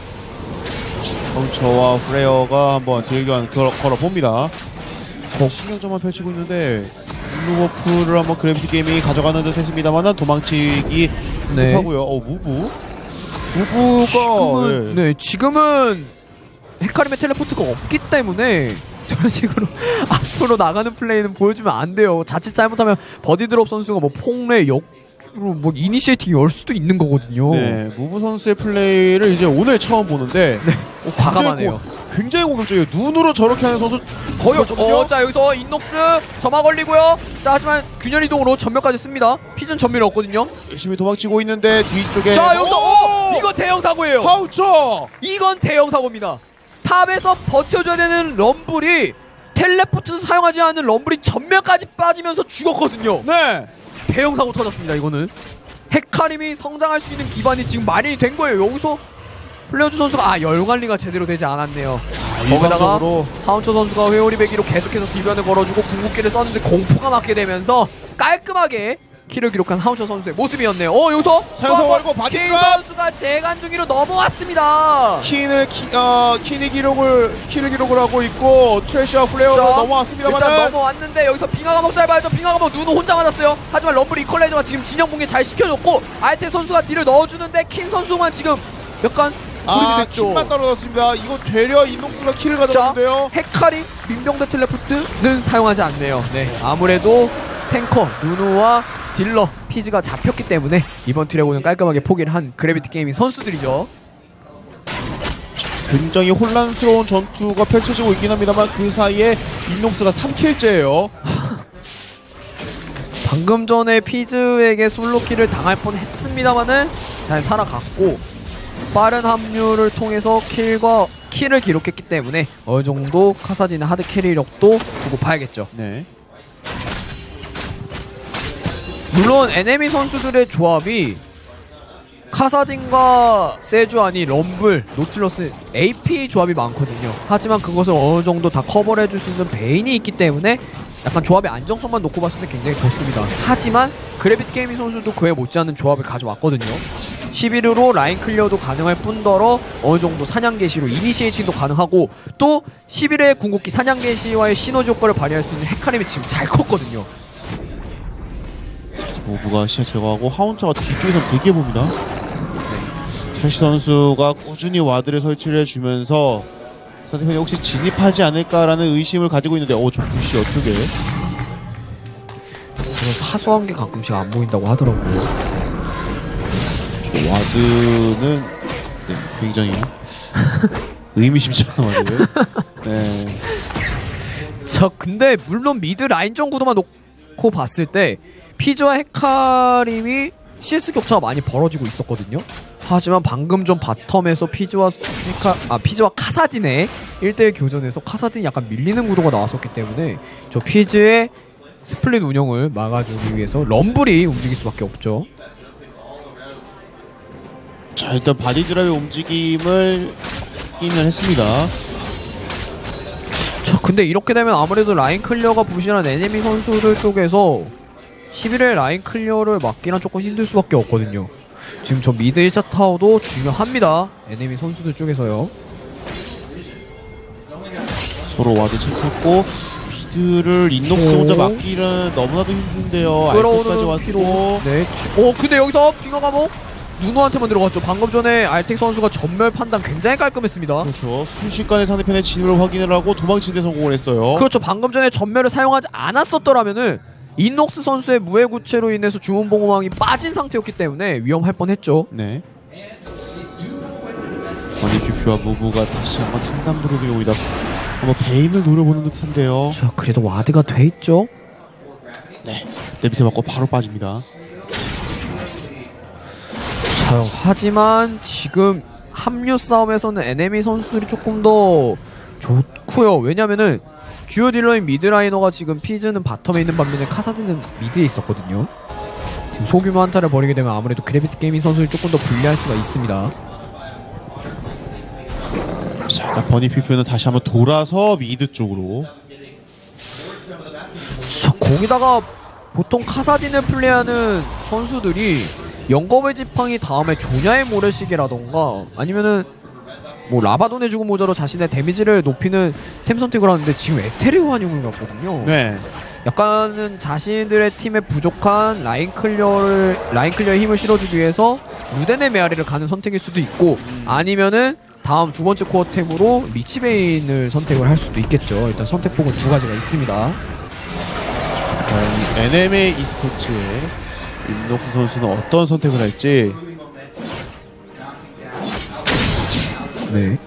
하운처와 프레어가 한번 딜교환 걸어봅니다. 신경전만 펼치고 있는데 루버풀을 한번 그래비티 게이밍이 가져가는 듯 했습니다만 도망치기 네. 하고요. 어, 무브? 무브가 지금은, 네. 네, 지금은 헤카림의 텔레포트가 없기 때문에 저런 식으로 앞으로 나가는 플레이는 보여주면 안 돼요. 자칫 잘못하면 버디드롭 선수가 뭐 폭내 역으로 뭐 이니시에이팅 열 수도 있는 거거든요. 네, 무브 선수의 플레이를 이제 오늘 처음 보는데 네, 어, 과감하네요. 굉장히 공격적이에요. 눈으로 저렇게 하는 선수 거의 없거든요. 어, 자 여기서 인녹스 점화 걸리고요. 자 하지만 균열 이동으로 전멸까지 씁니다. 피전 전멸이 없거든요. 열심히 도망치고 있는데 뒤쪽에 자 여기서 오! 이거 대형 사고예요. 하우처! 이건 대형 사고입니다. 탑에서 버텨줘야 되는 럼블이 텔레포트 사용하지 않는 럼블이 전멸까지 빠지면서 죽었거든요. 네. 대형 사고 터졌습니다. 이거는 헤카림이 성장할 수 있는 기반이 지금 마련이 된 거예요. 여기서 플레어주 선수가 아 열관리가 제대로 되지 않았네요. 아, 거기다가 일반적으로 하운처 선수가 회오리 배기로 계속해서 딜변을 걸어주고 궁극기를 썼는데 공포가 맞게 되면서 깔끔하게 킬을 기록한 하운처 선수의 모습이었네요. 어 여기서 사용성 걸고 바디 K 드랍! 선수가 재간둥이로 넘어왔습니다. 킨을 키, 어, 킨이 기록을 킬을 기록을 하고 있고 트래시와 플레어가 자, 넘어왔습니다만 일단 넘어왔는데 여기서 빙하 감옥 잘 봐야죠. 빙하 감옥 누누 혼자 맞았어요. 하지만 럼블 이퀄라이저가 지금 진영 붕괴 잘 시켜줬고 알테 선수가 딜을 넣어주는데 킨 선수만 지금 약간 고립이 아, 됐죠. 킨만 떨어졌습니다. 이거 되려 이녹스가 킬을 가져갔는데요. 헤카림 민병대 텔레포트는 사용하지 않네요. 네, 아무래도 탱커 누누와 딜러 피즈가 잡혔기 때문에 이번 트랙오는 깔끔하게 포기를 한 그래비티 게이밍 선수들이죠. 굉장히 혼란스러운 전투가 펼쳐지고 있긴 합니다만 그 사이에 이녹스가 삼 킬째예요. 방금 전에 피즈에게 솔로킬을 당할 뻔했습니다만은 잘 살아갔고 빠른 합류를 통해서 킬과 킬을 기록했기 때문에 어느 정도 카사딘의 하드 캐리력도 두고 봐야겠죠. 네. 물론 에네미 선수들의 조합이 카사딘과 세주아니, 럼블, 노틸러스, 에이피 조합이 많거든요. 하지만 그것을 어느 정도 다 커버를 해줄 수 있는 베인이 있기 때문에 약간 조합의 안정성만 놓고 봤을 때 굉장히 좋습니다. 하지만 그래비티 게이밍 선수도 그에 못지않은 조합을 가져왔거든요. 십일 호로 라인 클리어도 가능할 뿐더러 어느 정도 사냥 개시로 이니시에이팅도 가능하고 또 십일 회의 궁극기 사냥 개시와의 시너지 효과를 발휘할 수 있는 헤카림이 지금 잘 컸거든요. 모브가 시야 제거하고 하운처가 뒤쪽에서 대기해봅니다. 네. 트래시 선수가 꾸준히 와드를 설치를 해주면서 상대편이 혹시 진입하지 않을까라는 의심을 가지고 있는데 어, 저 부시 어떻게 그런 사소한 게 가끔씩 안 보인다고 하더라고요. 저 와드는 네, 굉장히 의미심장한 와드. 네. 자 근데 물론 미드 라인전 구도만 놓고 봤을 때 피즈와 헤카림이 씨에스 격차가 많이 벌어지고 있었거든요. 하지만 방금 전 바텀에서 피즈와 헤카, 아 피즈와 카사딘의 일 대 일 교전에서 카사딘이 약간 밀리는 구도가 나왔었기 때문에 저 피즈의 스플릿 운영을 막아주기 위해서 럼블이 움직일 수밖에 없죠. 자 일단 바디드랍의 움직임을 확인을 했습니다. 자 근데 이렇게 되면 아무래도 라인 클리어가 부실한 에네미 선수들 쪽에서 십일 회 라인 클리어를 막기는 조금 힘들 수밖에 없거든요. 지금 저 미드 일 차 타워도 중요합니다. 에네미 선수들 쪽에서요. 서로 와드 체크했고 미드를 인녹스 오. 혼자 막기는 너무나도 힘든데요. 알테까지 끌어오는 피로. 왔고 네. 어 근데 여기서 빙하 감옥 누누한테만 들어갔죠. 방금 전에 알텍 선수가 전멸 판단 굉장히 깔끔했습니다. 그렇죠. 순식간에 상대편의 진입을 확인을 하고 도망치는 데 성공을 했어요. 그렇죠. 방금 전에 전멸을 사용하지 않았었더라면은 인녹스 선수의 무해구체로 인해서 주문봉호망이 빠진 상태였기 때문에 위험할 뻔했죠. 네. 버니피퓨와 무브가 다시 한번 상담부로 들어옵니다. 한번 베인을 노려보는 듯한데요. 자, 그래도 와드가 돼 있죠. 네, 데미지 맞고 바로 빠집니다. 자, 하지만 지금 합류 싸움에서는 에네미 선수들이 조금 더 좋고요. 왜냐면은 주요 딜러인 미드라이너가 지금 피즈는 바텀에 있는 반면에 카사드는 미드에 있었거든요. 지금 소규모 한타를 벌이게 되면 아무래도 그래비티 게이밍 선수를 조금 더 불리할 수가 있습니다. 자, 일단 버니피퓨는 다시 한번 돌아서 미드 쪽으로. 자, 거기다가 보통 카사딘을 플레이하는 선수들이 영겁의 지팡이 다음에 조냐의 모래시계라던가 아니면은 뭐 라바돈의 죽음 모자로 자신의 데미지를 높이는 템 선택을 하는데 지금 에테리오 환영을 갔거든요. 네. 약간은 자신들의 팀에 부족한 라인 클리어를 라인 클리어에 힘을 실어주기 위해서 루덴의 메아리를 가는 선택일 수도 있고 아니면은 다음 두 번째 코어템으로 리치베인을 선택을 할 수도 있겠죠. 일단 선택폭은 두 가지가 있습니다. 엔엠에이 e스포츠의 인녹스 선수는 어떤 선택을 할지. 네.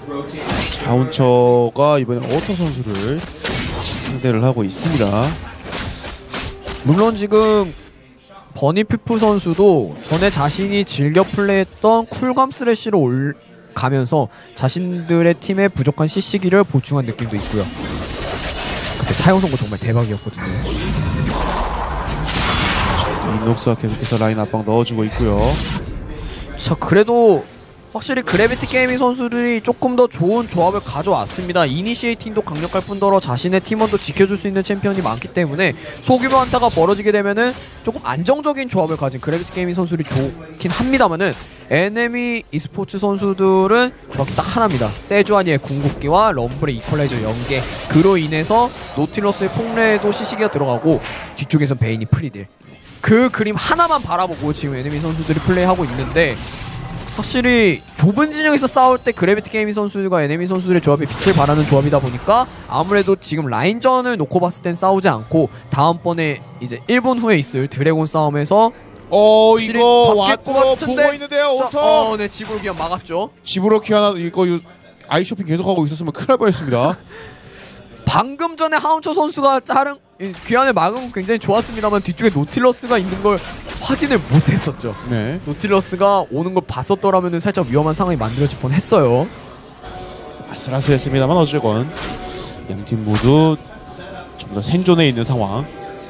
자운처가 이번에 오토 선수를 상대를 하고 있습니다. 물론 지금 버니피프 선수도 전에 자신이 즐겨 플레이했던 쿨감 스래시로 올 가면서 자신들의 팀의 부족한 씨씨기를 보충한 느낌도 있고요. 그때 사용 선고 정말 대박이었거든요. 인녹스가 계속해서 라인 압박 넣어주고 있고요. 자, 그래도 확실히 그래비티 게이밍 선수들이 조금 더 좋은 조합을 가져왔습니다. 이니시에이팅도 강력할 뿐더러 자신의 팀원도 지켜줄 수 있는 챔피언이 많기 때문에 소규모 한타가 벌어지게 되면은 조금 안정적인 조합을 가진 그래비티 게이밍 선수들이 좋긴 합니다만은 엔엠이 e스포츠 선수들은 정확히 딱 하나입니다. 세주아니의 궁극기와 럼블의 이퀄라이저 연계, 그로 인해서 노틸러스의 폭래에도 시시기가 들어가고 뒤쪽에선 베인이 프리딜, 그 그림 하나만 바라보고 지금 엔엠이 선수들이 플레이하고 있는데 확실히 좁은 진영에서 싸울 때 그래비티 게이밍 선수들과 엔엠이 선수들의 조합이 빛을 발하는 조합이다 보니까 아무래도 지금 라인전을 놓고 봤을 땐 싸우지 않고 다음번에 이제 일 분 후에 있을 드래곤 싸움에서 어 이거 바뀔 것 와또 같은데? 보고 있는데요. 자, 오토 어, 네, 집으로 그냥 막았죠. 집으로 키아나 이거 유- 아이쇼핑 계속하고 있었으면 큰일 날 뻔했습니다. 방금 전에 하운처 선수가 자른 귀환을 막은 건 굉장히 좋았습니다만 뒤쪽에 노틸러스가 있는 걸 확인을 못했었죠. 네. 노틸러스가 오는 걸 봤었더라면 살짝 위험한 상황이 만들어질 뻔했어요. 아슬아슬했습니다만 어쨌건 양팀 모두 좀 더 생존해 있는 상황.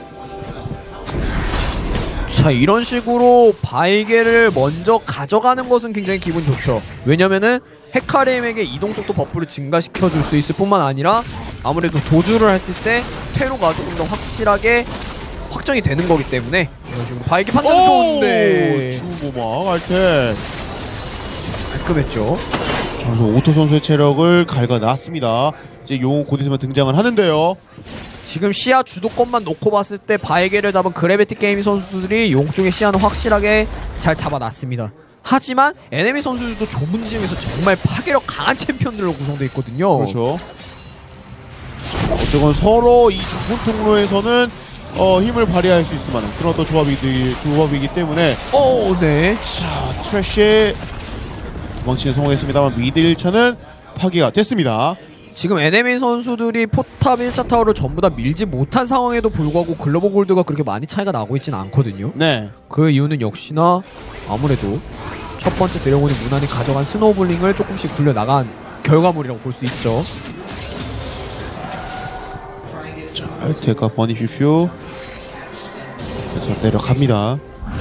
자, 이런 식으로 바이게를 먼저 가져가는 것은 굉장히 기분 좋죠. 왜냐면은 헤카림에게 이동속도 버프를 증가시켜줄 수 있을 뿐만 아니라 아무래도 도주를 했을 때 퇴로가 조금 더 확실하게 확정이 되는 거기 때문에 이런 식으로 바이게 판단은 좋은데 주모막 알테. 깔끔했죠. 그래서 오토 선수의 체력을 갉아놨습니다. 이제 용 곧 있으면 등장을 하는데요. 지금 시야 주도권만 놓고 봤을 때 바이게를 잡은 그래비티 게이밍 선수들이 용 쪽의 시야는 확실하게 잘 잡아놨습니다. 하지만 엔엠이 선수들도 좁은 지역에서 정말 파괴력 강한 챔피언들로 구성되어 있거든요. 그렇죠. 어쨌건 서로 이 좁은 통로에서는 어, 힘을 발휘할 수 있을 만한 그런 어떤 조합이기, 조합이기 때문에 어, 네. 자, 트래쉬의 도망치는 성공했습니다만 미드 일 차는 파괴가 됐습니다. 지금 엔엠이 선수들이 포탑 일 차 타워를 전부 다 밀지 못한 상황에도 불구하고 글로벌 골드가 그렇게 많이 차이가 나고 있지는 않거든요. 네. 그 이유는 역시나 아무래도 첫 번째 드래곤이 무난히 가져간 스노우볼링을 조금씩 굴려나간 결과물이라고 볼 수 있죠. 자, 알테가 버니피퓨 그래서 내려갑니다.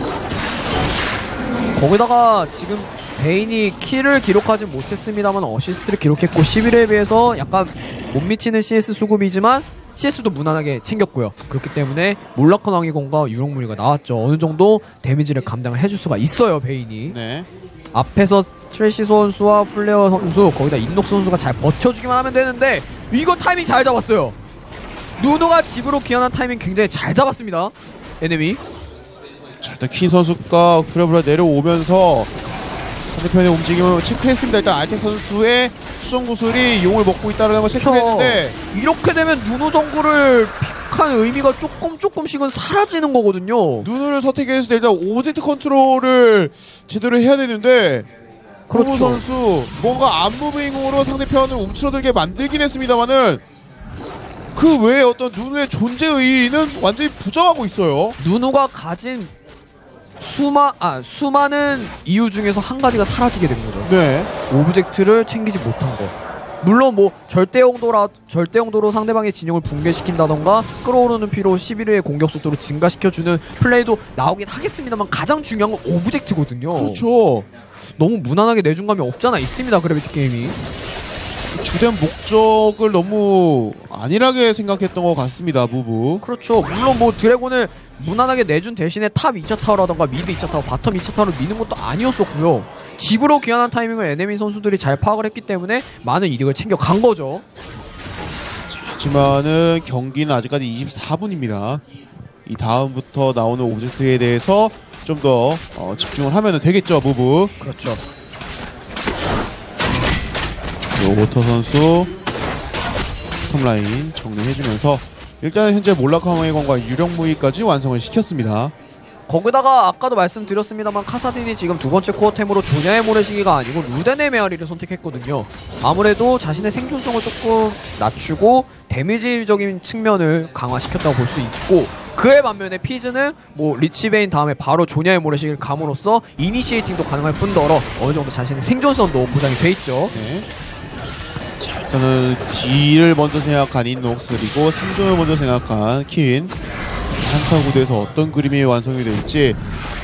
거기다가 지금 베인이 킬을 기록하지 못했습니다만 어시스트를 기록했고 십일 회에 비해서 약간 못 미치는 씨에스 수급이지만 씨에스도 무난하게 챙겼고요. 그렇기 때문에 몰락한 왕의공과 유령무리가 나왔죠. 어느 정도 데미지를 감당을 해줄 수가 있어요, 베인이. 네. 앞에서 트래시 선수와 플레어 선수, 거기다 인녹스 선수가 잘 버텨주기만 하면 되는데 이거 타이밍 잘 잡았어요. 누누가 집으로 귀환한 타이밍 굉장히 잘 잡았습니다, 엔엠이. 자, 일단 퀸 선수가 후려부려 내려오면서 상대편의 움직임을 체크했습니다. 일단 알텍 선수의 수정 구슬이 용을 먹고 있다는 걸 체크했는데 이렇게 되면 누누 정구를 픽한 의미가 조금 조금씩은 사라지는 거거든요. 누누를 선택했을 때 일단 오브젝트 컨트롤을 제대로 해야 되는데 후보 그렇죠. 선수 뭔가 안무빙으로 상대편을 움츠러들게 만들긴 했습니다만은 그 외에 어떤 누누의 존재 의의는 완전히 부정하고 있어요. 누누가 가진 수마 아 수많은 이유 중에서 한 가지가 사라지게 된 거죠. 네. 오브젝트를 챙기지 못한 거. 물론 뭐 절대 용도라 절대 용도로 상대방의 진영을 붕괴시킨다던가 끌어오르는 피로 십일 회의 공격 속도를 증가시켜주는 플레이도 나오긴 하겠습니다만 가장 중요한 건 오브젝트거든요. 그렇죠. 너무 무난하게 내준 감이 없잖아 있습니다. 그래비티 게임이. 주된 목적을 너무 안일하게 생각했던 것 같습니다. 무브. 그렇죠. 물론 뭐 드래곤을 무난하게 내준 대신에 탑 이 차 타워라던가 미드 이 차 타워, 바텀 이 차 타워를 미는 것도 아니었었고요. 집으로 귀환한 타이밍을 에네미 선수들이 잘 파악을 했기 때문에 많은 이득을 챙겨간 거죠. 하지만은 경기는 아직까지 이십사 분입니다. 이 다음부터 나오는 오브젝트에 대해서 좀 더 어, 집중을 하면 되겠죠. 무브. 그렇죠. 오터 선수 톱라인 정리해주면서 일단 현재 몰라카마의건과 유령무기까지 완성을 시켰습니다. 거기다가 아까도 말씀드렸습니다만 카사딘이 지금 두 번째 코어템으로 조냐의 모래시계가 아니고 루덴의 메아리를 선택했거든요. 아무래도 자신의 생존성을 조금 낮추고 데미지적인 측면을 강화시켰다고 볼 수 있고, 그에 반면에 피즈는 뭐 리치베인 다음에 바로 조냐의 모래시계를 감으로써 이니시에이팅도 가능할 뿐더러 어느 정도 자신의 생존성도 보장이 돼 있죠. 네. 자, 일단은 G를 먼저 생각한 인녹스, 그리고 생존을 먼저 생각한 킨. 한타 구도에서 어떤 그림이 완성이 될지.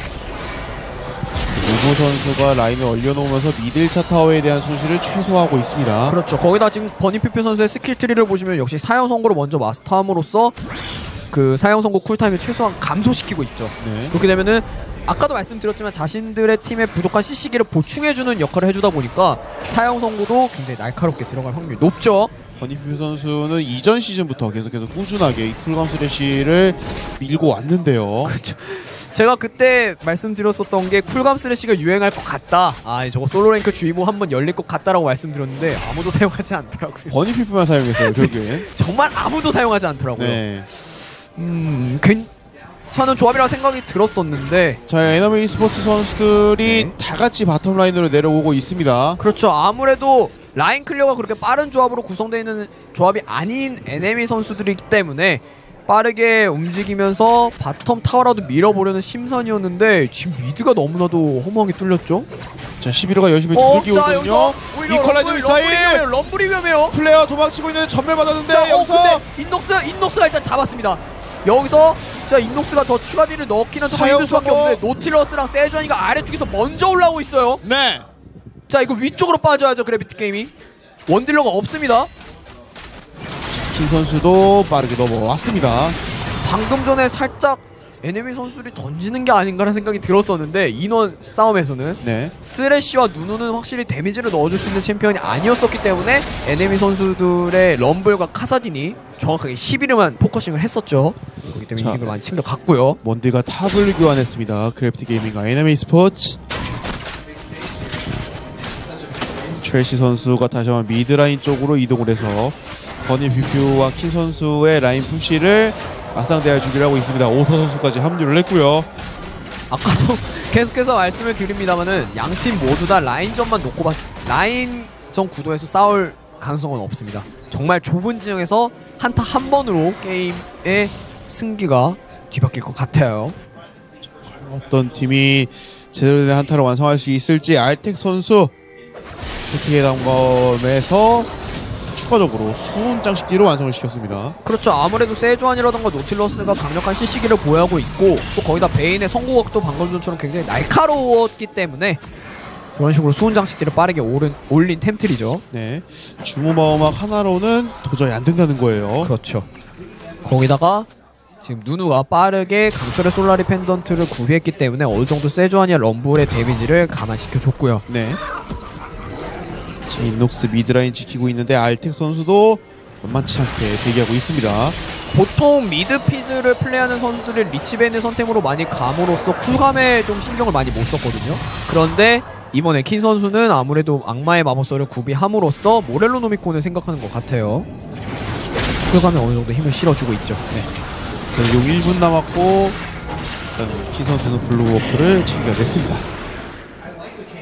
누구 선수가 라인을 얼려놓으면서 미드 일 차 타워에 대한 손실을 최소화하고 있습니다. 그렇죠. 거기다 지금 버니피피 선수의 스킬 트리를 보시면 역시 사형 선고를 먼저 마스터함으로써 그 사형 선고 쿨타임을 최소한 감소시키고 있죠. 네. 그렇게 되면은 아까도 말씀드렸지만 자신들의 팀의 부족한 씨씨기를 보충해주는 역할을 해주다 보니까 사형 선고도 굉장히 날카롭게 들어갈 확률이 높죠. 버니피 선수는 이전 시즌부터 계속해서 꾸준하게 이 쿨감 스래시를 밀고 왔는데요. 그렇죠. 제가 그때 말씀드렸었던 게 쿨감 스래시가 유행할 것 같다. 아, 저거 솔로랭크 주의보 한번 열릴 것 같다라고 말씀드렸는데 아무도 사용하지 않더라고요. 버니피만 사용했어요, 결국엔. 정말 아무도 사용하지 않더라고요. 네. 음, 괜찮은 조합이라고 생각이 들었었는데. 자, 에너미 스포츠 선수들이 네. 다 같이 바텀 라인으로 내려오고 있습니다. 그렇죠. 아무래도 라인 클리어가 그렇게 빠른 조합으로 구성되어 있는 조합이 아닌 에네미 선수들이기 때문에 빠르게 움직이면서 바텀 타워라도 밀어보려는 심산이었는데 지금 미드가 너무나도 허무하게 뚫렸죠? 자, 십일 호가 열심히 어, 두들기 오거든요. 이퀄라이저 미사일! 럼블이 위험해요. 플레이어 도망치고 있는데 전멸 받았는데 자, 어, 여기서 근데 인녹스, 인녹스가 일단 잡았습니다. 여기서 자 인녹스가 더 추가 딜을 넣기는 더 사형 힘들 수밖에 성공. 없는데 노틸러스랑 세주안이가 아래쪽에서 먼저 올라오고 있어요. 네. 자, 이거 위쪽으로 빠져야죠. 그래비티 게임이 원딜러가 없습니다. 킨 선수도 빠르게 넘어왔습니다. 방금 전에 살짝 에네미 선수들이 던지는 게 아닌가라는 생각이 들었었는데 인원 싸움에서는 네. 쓰레쉬와 누누는 확실히 데미지를 넣어줄 수 있는 챔피언이 아니었었기 때문에 에네미 선수들의 럼블과 카사딘이 정확하게 십일 회만 포커싱을 했었죠. 그렇기 때문에 자. 이득을 많이 챙겨갔고요. 먼디가 탑을 교환했습니다. 그래프티 게이밍과 에너미 스포츠. 첼시 선수가 다시 한번 미드라인 쪽으로 이동을 해서 버니 뷰퓨와 킨 선수의 라인 푸시를 맞상대할 준비를 하고 있습니다. 오터 선수까지 합류를 했고요. 아까도 계속해서 말씀을 드립니다만은 양 팀 모두 다 라인전만 놓고 봤 라인전 구도에서 싸울 가능성은 없습니다. 정말 좁은 지형에서 한타 한 번으로 게임의 승기가 뒤바뀔 것 같아요. 어떤 팀이 제대로 된 한타를 완성할 수 있을지 알텍 선수 세팅의 단검에서 추가적으로 수은 장식기로 완성을 시켰습니다. 그렇죠. 아무래도 세주안이라던가 노틸러스가 강력한 씨씨기를 보유하고 있고 또 거기다 베인의 성공각도 방금 전처럼 굉장히 날카로웠기 때문에 그런 식으로 수은 장식기를 빠르게 오른, 올린 템틀이죠. 네, 주무마음막 하나로는 도저히 안 된다는 거예요. 그렇죠. 거기다가 지금 누누가 빠르게 강철의 솔라리 펜던트를 구비했기 때문에 어느 정도 세주안이와 럼블의 데미지를 감안시켜줬고요. 네. 자, 인녹스 미드라인 지키고 있는데 알텍 선수도 만만치 않게 대기하고 있습니다. 보통 미드 피즈를 플레이하는 선수들이 리치벤의 선택으로 많이 감으로써 쿨감에 좀 신경을 많이 못 썼거든요. 그런데 이번에 킨 선수는 아무래도 악마의 마법서를 구비함으로써 모렐로 노미콘을 생각하는 것 같아요. 쿨감에 어느 정도 힘을 실어주고 있죠. 네. 용 일 분 남았고 일단 킨 선수는 블루워크를 챙겨냈습니다.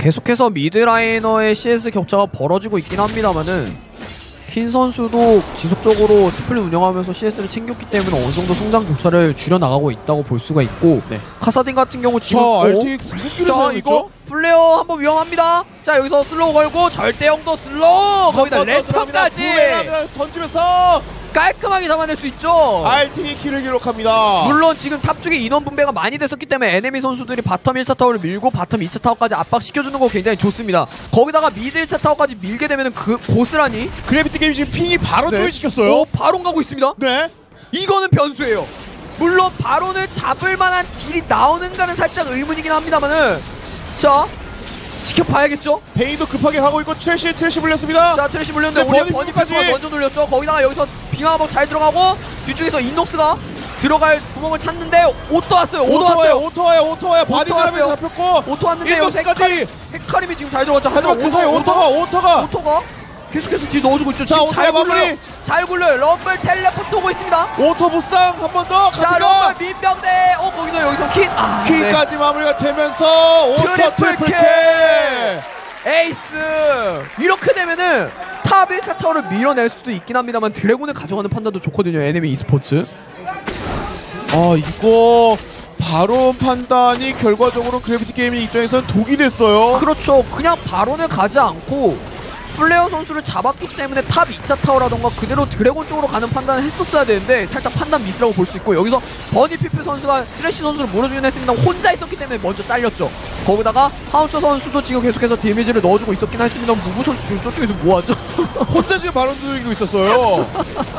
계속해서 미드라이너의 씨에스 격차가 벌어지고 있긴 합니다만은 킨 선수도 지속적으로 스플릿 운영하면서 씨에스를 챙겼기 때문에 어느 정도 성장 격차를 줄여나가고 있다고 볼 수가 있고 네. 카사딘 같은 경우 지금 자, 어? 알티 궁극기를 자 사용했죠? 이거 플레어 한번 위험합니다. 자 여기서 슬로우 걸고 절대형도 슬로우 거기다 랜턴까지 던지면서 깔끔하게 잡아낼 수 있죠. 알티 킬을 기록합니다. 물론 지금 탑 쪽에 인원 분배가 많이 됐었기 때문에 에네미 선수들이 바텀 일 차 타워를 밀고 바텀 이 차 타워까지 압박시켜주는 거 굉장히 좋습니다. 거기다가 미드 일 차 타워까지 밀게 되면은 그 고스란히 그래비티 게임 지금 핑이 바로 네. 쪽에 찍혔어요. 오, 바론 가고 있습니다. 네. 이거는 변수예요. 물론 바론을 잡을 만한 딜이 나오는가는 살짝 의문이긴 합니다만은 자 지켜봐야겠죠. 베인도 급하게 가고 있고 트래시 트래시 불렸습니다. 자 트래시 물렸는데 네, 오히려 버니까지. 버니까지 먼저 돌렸죠. 거기다가 여기서 빙하목 잘 들어가고 뒤쪽에서 인녹스가 들어갈 구멍을 찾는데 오토 왔어요. 오토 왔어요. 오토 와요. 오토 와요. 바디 오토 드랍에서 왔어요. 잡혔고 오토 왔는데 여기서 헤카림, 인도스까지. 헤카림이 지금 잘 들어갔죠. 하지만 그 사이 오토가 오토가 오토가 계속해서 뒤 넣어주고 있죠. 자, 지금 잘 오토가 굴려요. 마무리. 잘 굴려요. 럼블 텔레포트 오고 있습니다. 오토 부상 한 번 더. 자 갑니다. 럼블 민병대. 어 거기서 여기서 퀸. 아, 퀸까지 마무리가 되면서 오토 트리플 트리플 킬. 킬. 에이스. 이렇게 되면은 탑 일 차 타워를 밀어낼 수도 있긴 합니다만 드래곤을 가져가는 판단도 좋거든요. 에네미 e스포츠. 아 이거 바로 판단이 결과적으로 그래비티 게이밍 입장에서는 독이 됐어요. 그렇죠. 그냥 바론을 가지 않고 플레어 선수를 잡았기 때문에 탑 이 차 타워라던가 그대로 드래곤 쪽으로 가는 판단을 했었어야 되는데 살짝 판단 미스라고 볼 수 있고 여기서 버니피플 선수가 트래시 선수를 몰아주긴 했습니다. 혼자 있었기 때문에 먼저 잘렸죠. 거기다가 하운처 선수도 지금 계속해서 데미지를 넣어주고 있었긴 했습니다. 무구 선수 지금 저쪽에서 뭐하죠? 혼자 지금 바로 들고 있었어요.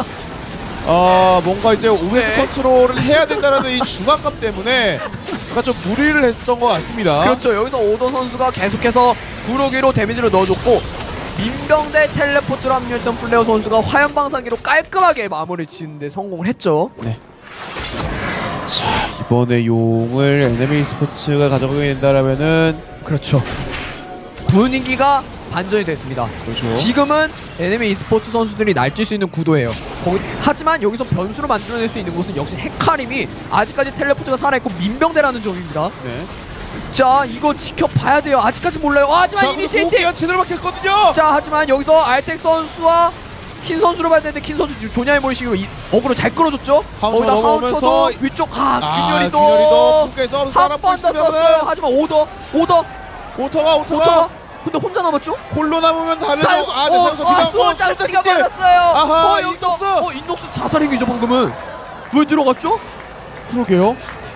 아 뭔가 이제 오버헤드 네. 컨트롤을 해야 된다는 이 중압감 때문에 약간 좀 무리를 했던 것 같습니다. 그렇죠. 여기서 오더 선수가 계속해서 구르기로 데미지를 넣어줬고 민병대 텔레포트로 합류했던 플레어 선수가 화염방사기로 깔끔하게 마무리 지는데 성공을 했죠. 네. 자 이번에 용을 에네미 스포츠가 가져가게 된다라면은 그렇죠. 분위기가 반전이 됐습니다. 그렇죠. 지금은 에네미 e스포츠 선수들이 날뛸 수 있는 구도예요. 거기, 하지만 여기서 변수를 만들어낼 수 있는 것은 역시 헤카림이 아직까지 텔레포트가 살아있고 민병대라는 점입니다. 네. 자 이거 지켜봐야 돼요. 아직까지 몰라요. 어, 하지만 자 이니시에이팅! 공기가 제대로 막혔거든요. 자 하지만 여기서 알텍 선수와 킨 선수를 봐야 되는데 킨 선수 지금 조냐의 모이식으로 어그로 잘 끌어줬죠. 하운처 거기다 넘어오면서 하운처도 위쪽 아 아, 균열이도 균열이도 punk에 싸움 한 살아보고 번 더 있으면은 썼어요. 하지만 오더 오더 오토가 오토가 오더가 근데 혼자 남았죠? 홀로 남으면 다른 사연소 아, 어, 네, 사연소 아, 비방 수호장치가 때 맞았어요. 아하, 어, 여기서 인녹스. 어, 인녹스 자살행위죠 방금은. 왜 들어갔죠? 그러게요.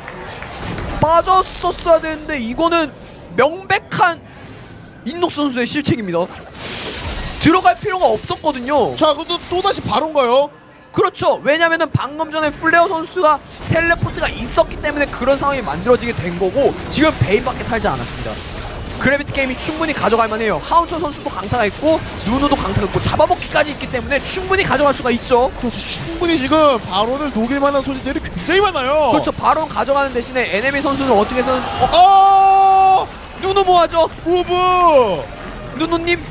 빠졌었어야 되는데 이거는 명백한 인녹스 선수의 실책입니다. 들어갈 필요가 없었거든요. 자 그것도 또다시 바론가요? 그렇죠. 왜냐면은 방금 전에 플레어 선수가 텔레포트가 있었기 때문에 그런 상황이 만들어지게 된 거고 지금 베인밖에 살지 않았습니다. 그래비티 게임이 충분히 가져갈 만해요. 하운처 선수도 강타가 있고 누누도 강타가 있고 잡아먹기까지 있기 때문에 충분히 가져갈 수가 있죠. 그렇죠. 충분히 지금 바론을 녹일 만한 소지들이 굉장히 많아요. 그렇죠. 바로 가져가는 대신에 에네미 선수는 어떻게 해서는 어, 어! 누누 뭐하죠? 우브! 누누님.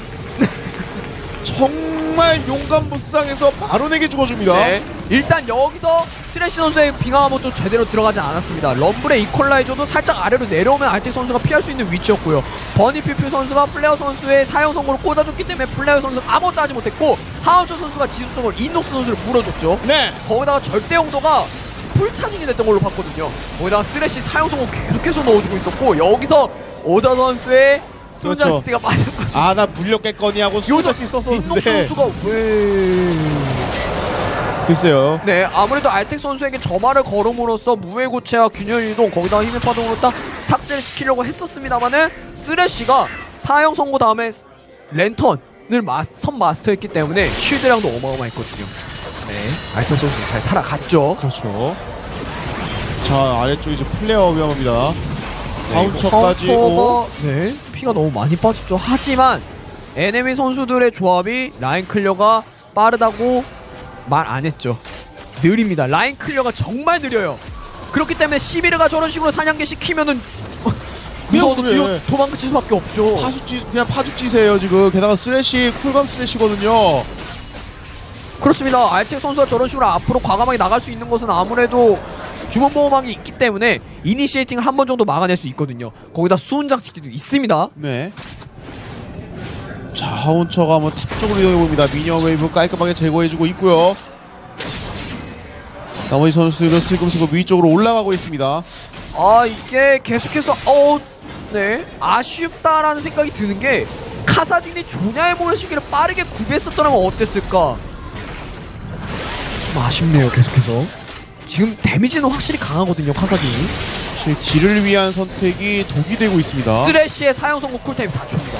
정말 용감 무쌍에서 바론에게 죽어줍니다. 네. 일단 여기서 트래시 선수의 빙하모도 제대로 들어가지 않았습니다. 럼블의 이퀄라이저도 살짝 아래로 내려오면 알텍 선수가 피할 수 있는 위치였고요. 버니피플 선수가 플레어 선수의 사용 성공을 꽂아줬기 때문에 플레어 선수가 아무것도 하지 못했고 하운처 선수가 지속적으로 인녹스 선수를 물어줬죠. 네. 거기다가 절대 용도가 풀차징이 됐던 걸로 봤거든요. 거기다가 쓰레쉬 사용 성공 계속해서 넣어주고 있었고 여기서 오더 선수의 소자스티가 빠졌고 아 나 물렸겠거니 하고 소자스티 인녹스 썼었는데 선수가 왜... 글쎄요. 네, 아무래도 알텍 선수에게 점화를 걸음으로써 무회 고체와 균열 이동 거기다가 힘의 파동으로 딱 삭제를 시키려고 했었습니다만은 쓰레쉬가 사형 선고 다음에 랜턴을 마, 선 마스터했기 때문에 쉴드량도 어마어마했거든요. 네, 알텍 선수 잘 살아갔죠. 그렇죠. 자 아래쪽 이제 플레어 위험합니다. 네, 하운처까지 하운처가 네, 피가 너무 많이 빠졌죠. 하지만 에네미 선수들의 조합이 라인 클리어가 빠르다고 말 안 했죠. 느립니다. 라인 클리어가 정말 느려요. 그렇기 때문에 시비르가 저런 식으로 사냥개 시키면은 무서워서 그래. 뒤로 도망칠 수밖에 없죠. 파죽지 그냥 파죽지세요 지금. 게다가 쓰레쉬 쿨감 쓰레쉬거든요. 그렇습니다. 알텍 선수가 저런 식으로 앞으로 과감하게 나갈 수 있는 것은 아무래도 주먹보호막이 있기 때문에 이니시에이팅을 한 번 정도 막아낼 수 있거든요. 거기다 수은장치기도 있습니다. 네. 자, 하운처가 한번 탑 쪽으로 이동해봅니다. 미니언 웨이브 깔끔하게 제거해주고 있고요. 나머지 선수들은 슬금슬금 위쪽으로 올라가고 있습니다. 아 이게 계속해서 어, 네 아쉽다라는 생각이 드는 게 카사딘이 조냐의 모여시기를 빠르게 구비했었더라면 어땠을까? 좀 아쉽네요. 계속해서 지금 데미지는 확실히 강하거든요. 카사딘이. 사실 딜을 위한 선택이 독이 되고 있습니다. 쓰레쉬의 사용 성공 쿨타임 사 초입니다.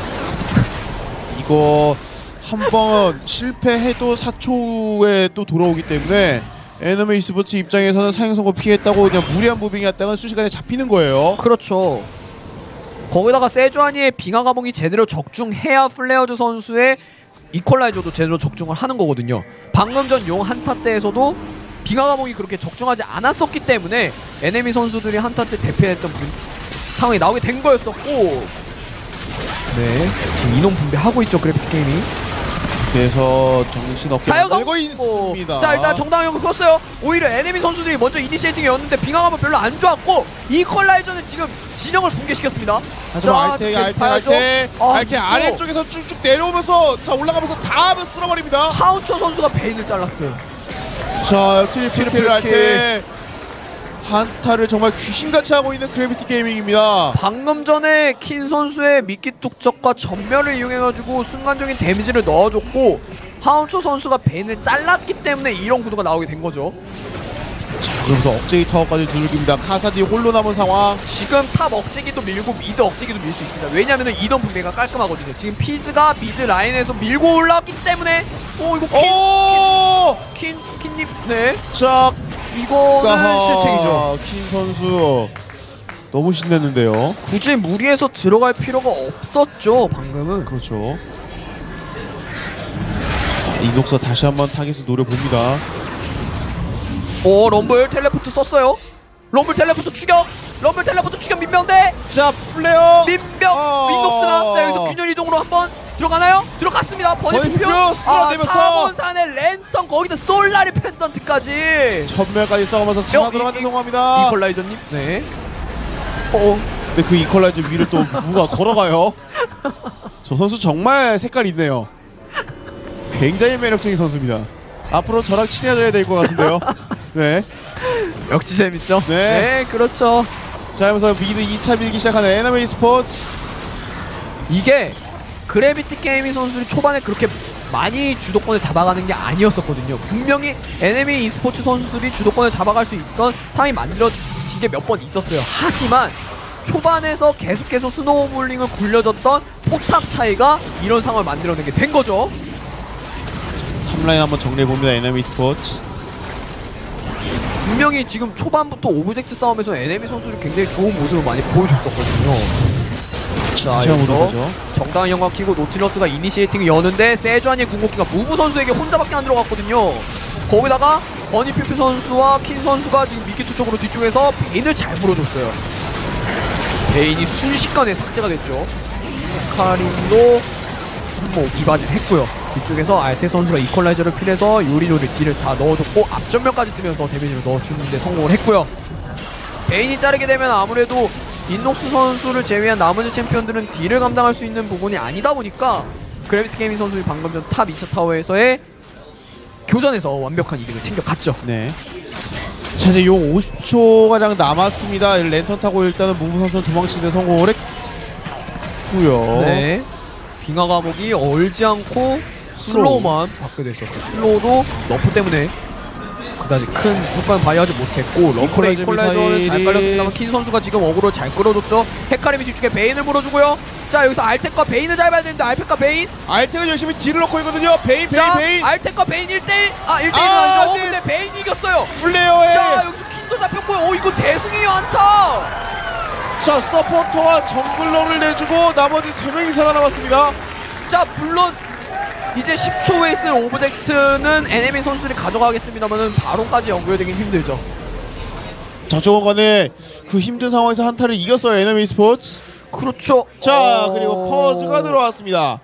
이거 한번 실패해도 사 초에 또 돌아오기 때문에 에너미 e스포츠 입장에서는 사용 선고 피했다고 그냥 무리한 무빙이 했다가 순식간에 잡히는 거예요. 그렇죠. 거기다가 세주아니의 빙하 가봉이 제대로 적중해야 플레어즈 선수의 이퀄라이저도 제대로 적중을 하는 거거든요. 방금 전 용 한타 때에서도 빙하 가봉이 그렇게 적중하지 않았었기 때문에 에네미 선수들이 한타 때 대패했던 분, 상황이 나오게 된 거였었고, 네 지금 인원 분배하고 있죠. 그래피티 게임이. 그래서 정신없게 사여성 만들고 있습니다. 자 일단 정당형을 컸어요. 오히려 에네미 선수들이 먼저 이니시에이팅이었는데 빙하 가봉 별로 안 좋았고 이퀄라이저는 지금 진영을 붕괴시켰습니다. 하지만 알텍 계속 알텍 봐야죠. 알텍 아, 알텍 이거. 아래쪽에서 쭉쭉 내려오면서 자 올라가면서 다 하면 쓸어버립니다. 하운처 선수가 베인을 잘랐어요. 자 트리플 킬을 할 트리플 때 한타를 정말 귀신같이 하고 있는 그래비티 게이밍입니다. 방금 전에 킨 선수의 미끼 뚝적과 전멸을 이용해가지고 순간적인 데미지를 넣어줬고 하운초 선수가 베인을 잘랐기 때문에 이런 구도가 나오게 된 거죠. 자 그러면서 억제기 타워까지 두들깁니다. 카사디 홀로 남은 상황. 지금 탑 억제기도 밀고 미드 억제기도 밀 수 있습니다. 왜냐하면 인원 분배가 깔끔하거든요. 지금 피즈가 미드 라인에서 밀고 올라왔기 때문에 오 이거 킨! 오! 킨! 킨님 네 자 이거는 실책이죠. 킨 선수 너무 신났는데요. 굳이 무리해서 들어갈 필요가 없었죠. 방금은. 그렇죠. 이녹서 다시 한번 타겟을 노려봅니다. 오 럼블 텔레포트 썼어요. 럼블 텔레포트 추격. 럼블 텔레포트 추격 민병대. 자 플레어 민병 어... 민녹스가 자 여기서 균열 이동으로 한번 들어가나요? 들어갔습니다. 버니표표 버니표표 쓸어내면서 타본산의 랜턴 거기다 솔라리 펜던트까지 전멸까지 싸우면서 살아 이- 들어가는 이- 성공합니다. 이퀄라이저님 네. 어 근데 그 이퀄라이저 위로 또 누가 걸어가요? 저 선수 정말 색깔 있네요. 굉장히 매력적인 선수입니다. 앞으로 저랑 친해져야 될 것 같은데요. 네. 역시 재밌죠. 네. 네 그렇죠. 자 하면서 미드 이 차 밀기 시작하는 에너미 e스포츠. 이게 그래비티 게이밍 선수들이 초반에 그렇게 많이 주도권을 잡아가는 게 아니었었거든요. 분명히 에네미 e스포츠 선수들이 주도권을 잡아갈 수 있던 상황이 만들어진 게 몇 번 있었어요. 하지만 초반에서 계속해서 스노우볼링을 굴려줬던 포탑 차이가 이런 상황을 만들어내게 된 거죠. 탑라인 한번 정리해봅니다. 에너미 e스포츠. 분명히 지금 초반부터 오브젝트 싸움에서 에네미 선수들이 굉장히 좋은 모습을 많이 보여줬었거든요. 자 여기서 정당한 영광 키고 노틸러스가 이니시에이팅을 여는데 세주안의 궁극기가 무브 선수에게 혼자밖에 안 들어갔거든요. 거기다가 버니피피 선수와 킨 선수가 지금 미키투 쪽으로 뒤쪽에서 베인을 잘 물어줬어요. 베인이 순식간에 삭제가 됐죠. 카림도 뭐 이바질 했고요. 뒤쪽에서 알텍 선수가 이퀄라이저를 필해서 요리조리 딜을 다 넣어줬고 앞전면까지 쓰면서 데미지를 넣어주는데 성공을 했고요. 베인이 자르게 되면 아무래도 인녹스 선수를 제외한 나머지 챔피언들은 딜을 감당할 수 있는 부분이 아니다 보니까 그래비티 게이밍 선수들이 방금 전 탑 이 차 타워에서의 교전에서 완벽한 이득을 챙겨갔죠. 네. 자 이제 용 오십 초가량 남았습니다. 랜턴 타고 일단은 무브 선수는 도망치는데 성공을 했고요. 네. 빙하 감옥이 얼지 않고 슬로우만 받게 됐었고 슬로우도 너프 때문에 그다지 큰 효과는 발휘하지 못했고 럼블의 이퀄라이저 이퀄라이저는 잘 미사일이- 깔렸습니다만 킨 선수가 지금 어그로 잘 끌어줬죠. 헤카림이 뒤쪽에 베인을 물어주고요. 자 여기서 알텍과 베인을 잘 봐야 되는데 알텍과 베인 알텍은 열심히 딜을 넣고 있거든요. 베인 베인 자 베인 알텍과 베인 일 대일 아 일 대일은 아, 아니죠. 어 네. 근데 베인이 이겼어요. 플레어의 자 여기서 킨도 잡혔고요. 오 이거 대승이에요 한타. 자 서포터와 정글러를 내주고 나머지 세 명이 살아남았습니다. 자 물론 이제 십 초 후에 쓸 오브젝트는 에네미 선수들이 가져가겠습니다만은 바론까지 연결되긴 힘들죠. 저쪽은 간에 그 힘든 상황에서 한타를 이겼어요. 에너미 e스포츠. 그렇죠. 자 어... 그리고 퍼즈가 들어왔습니다.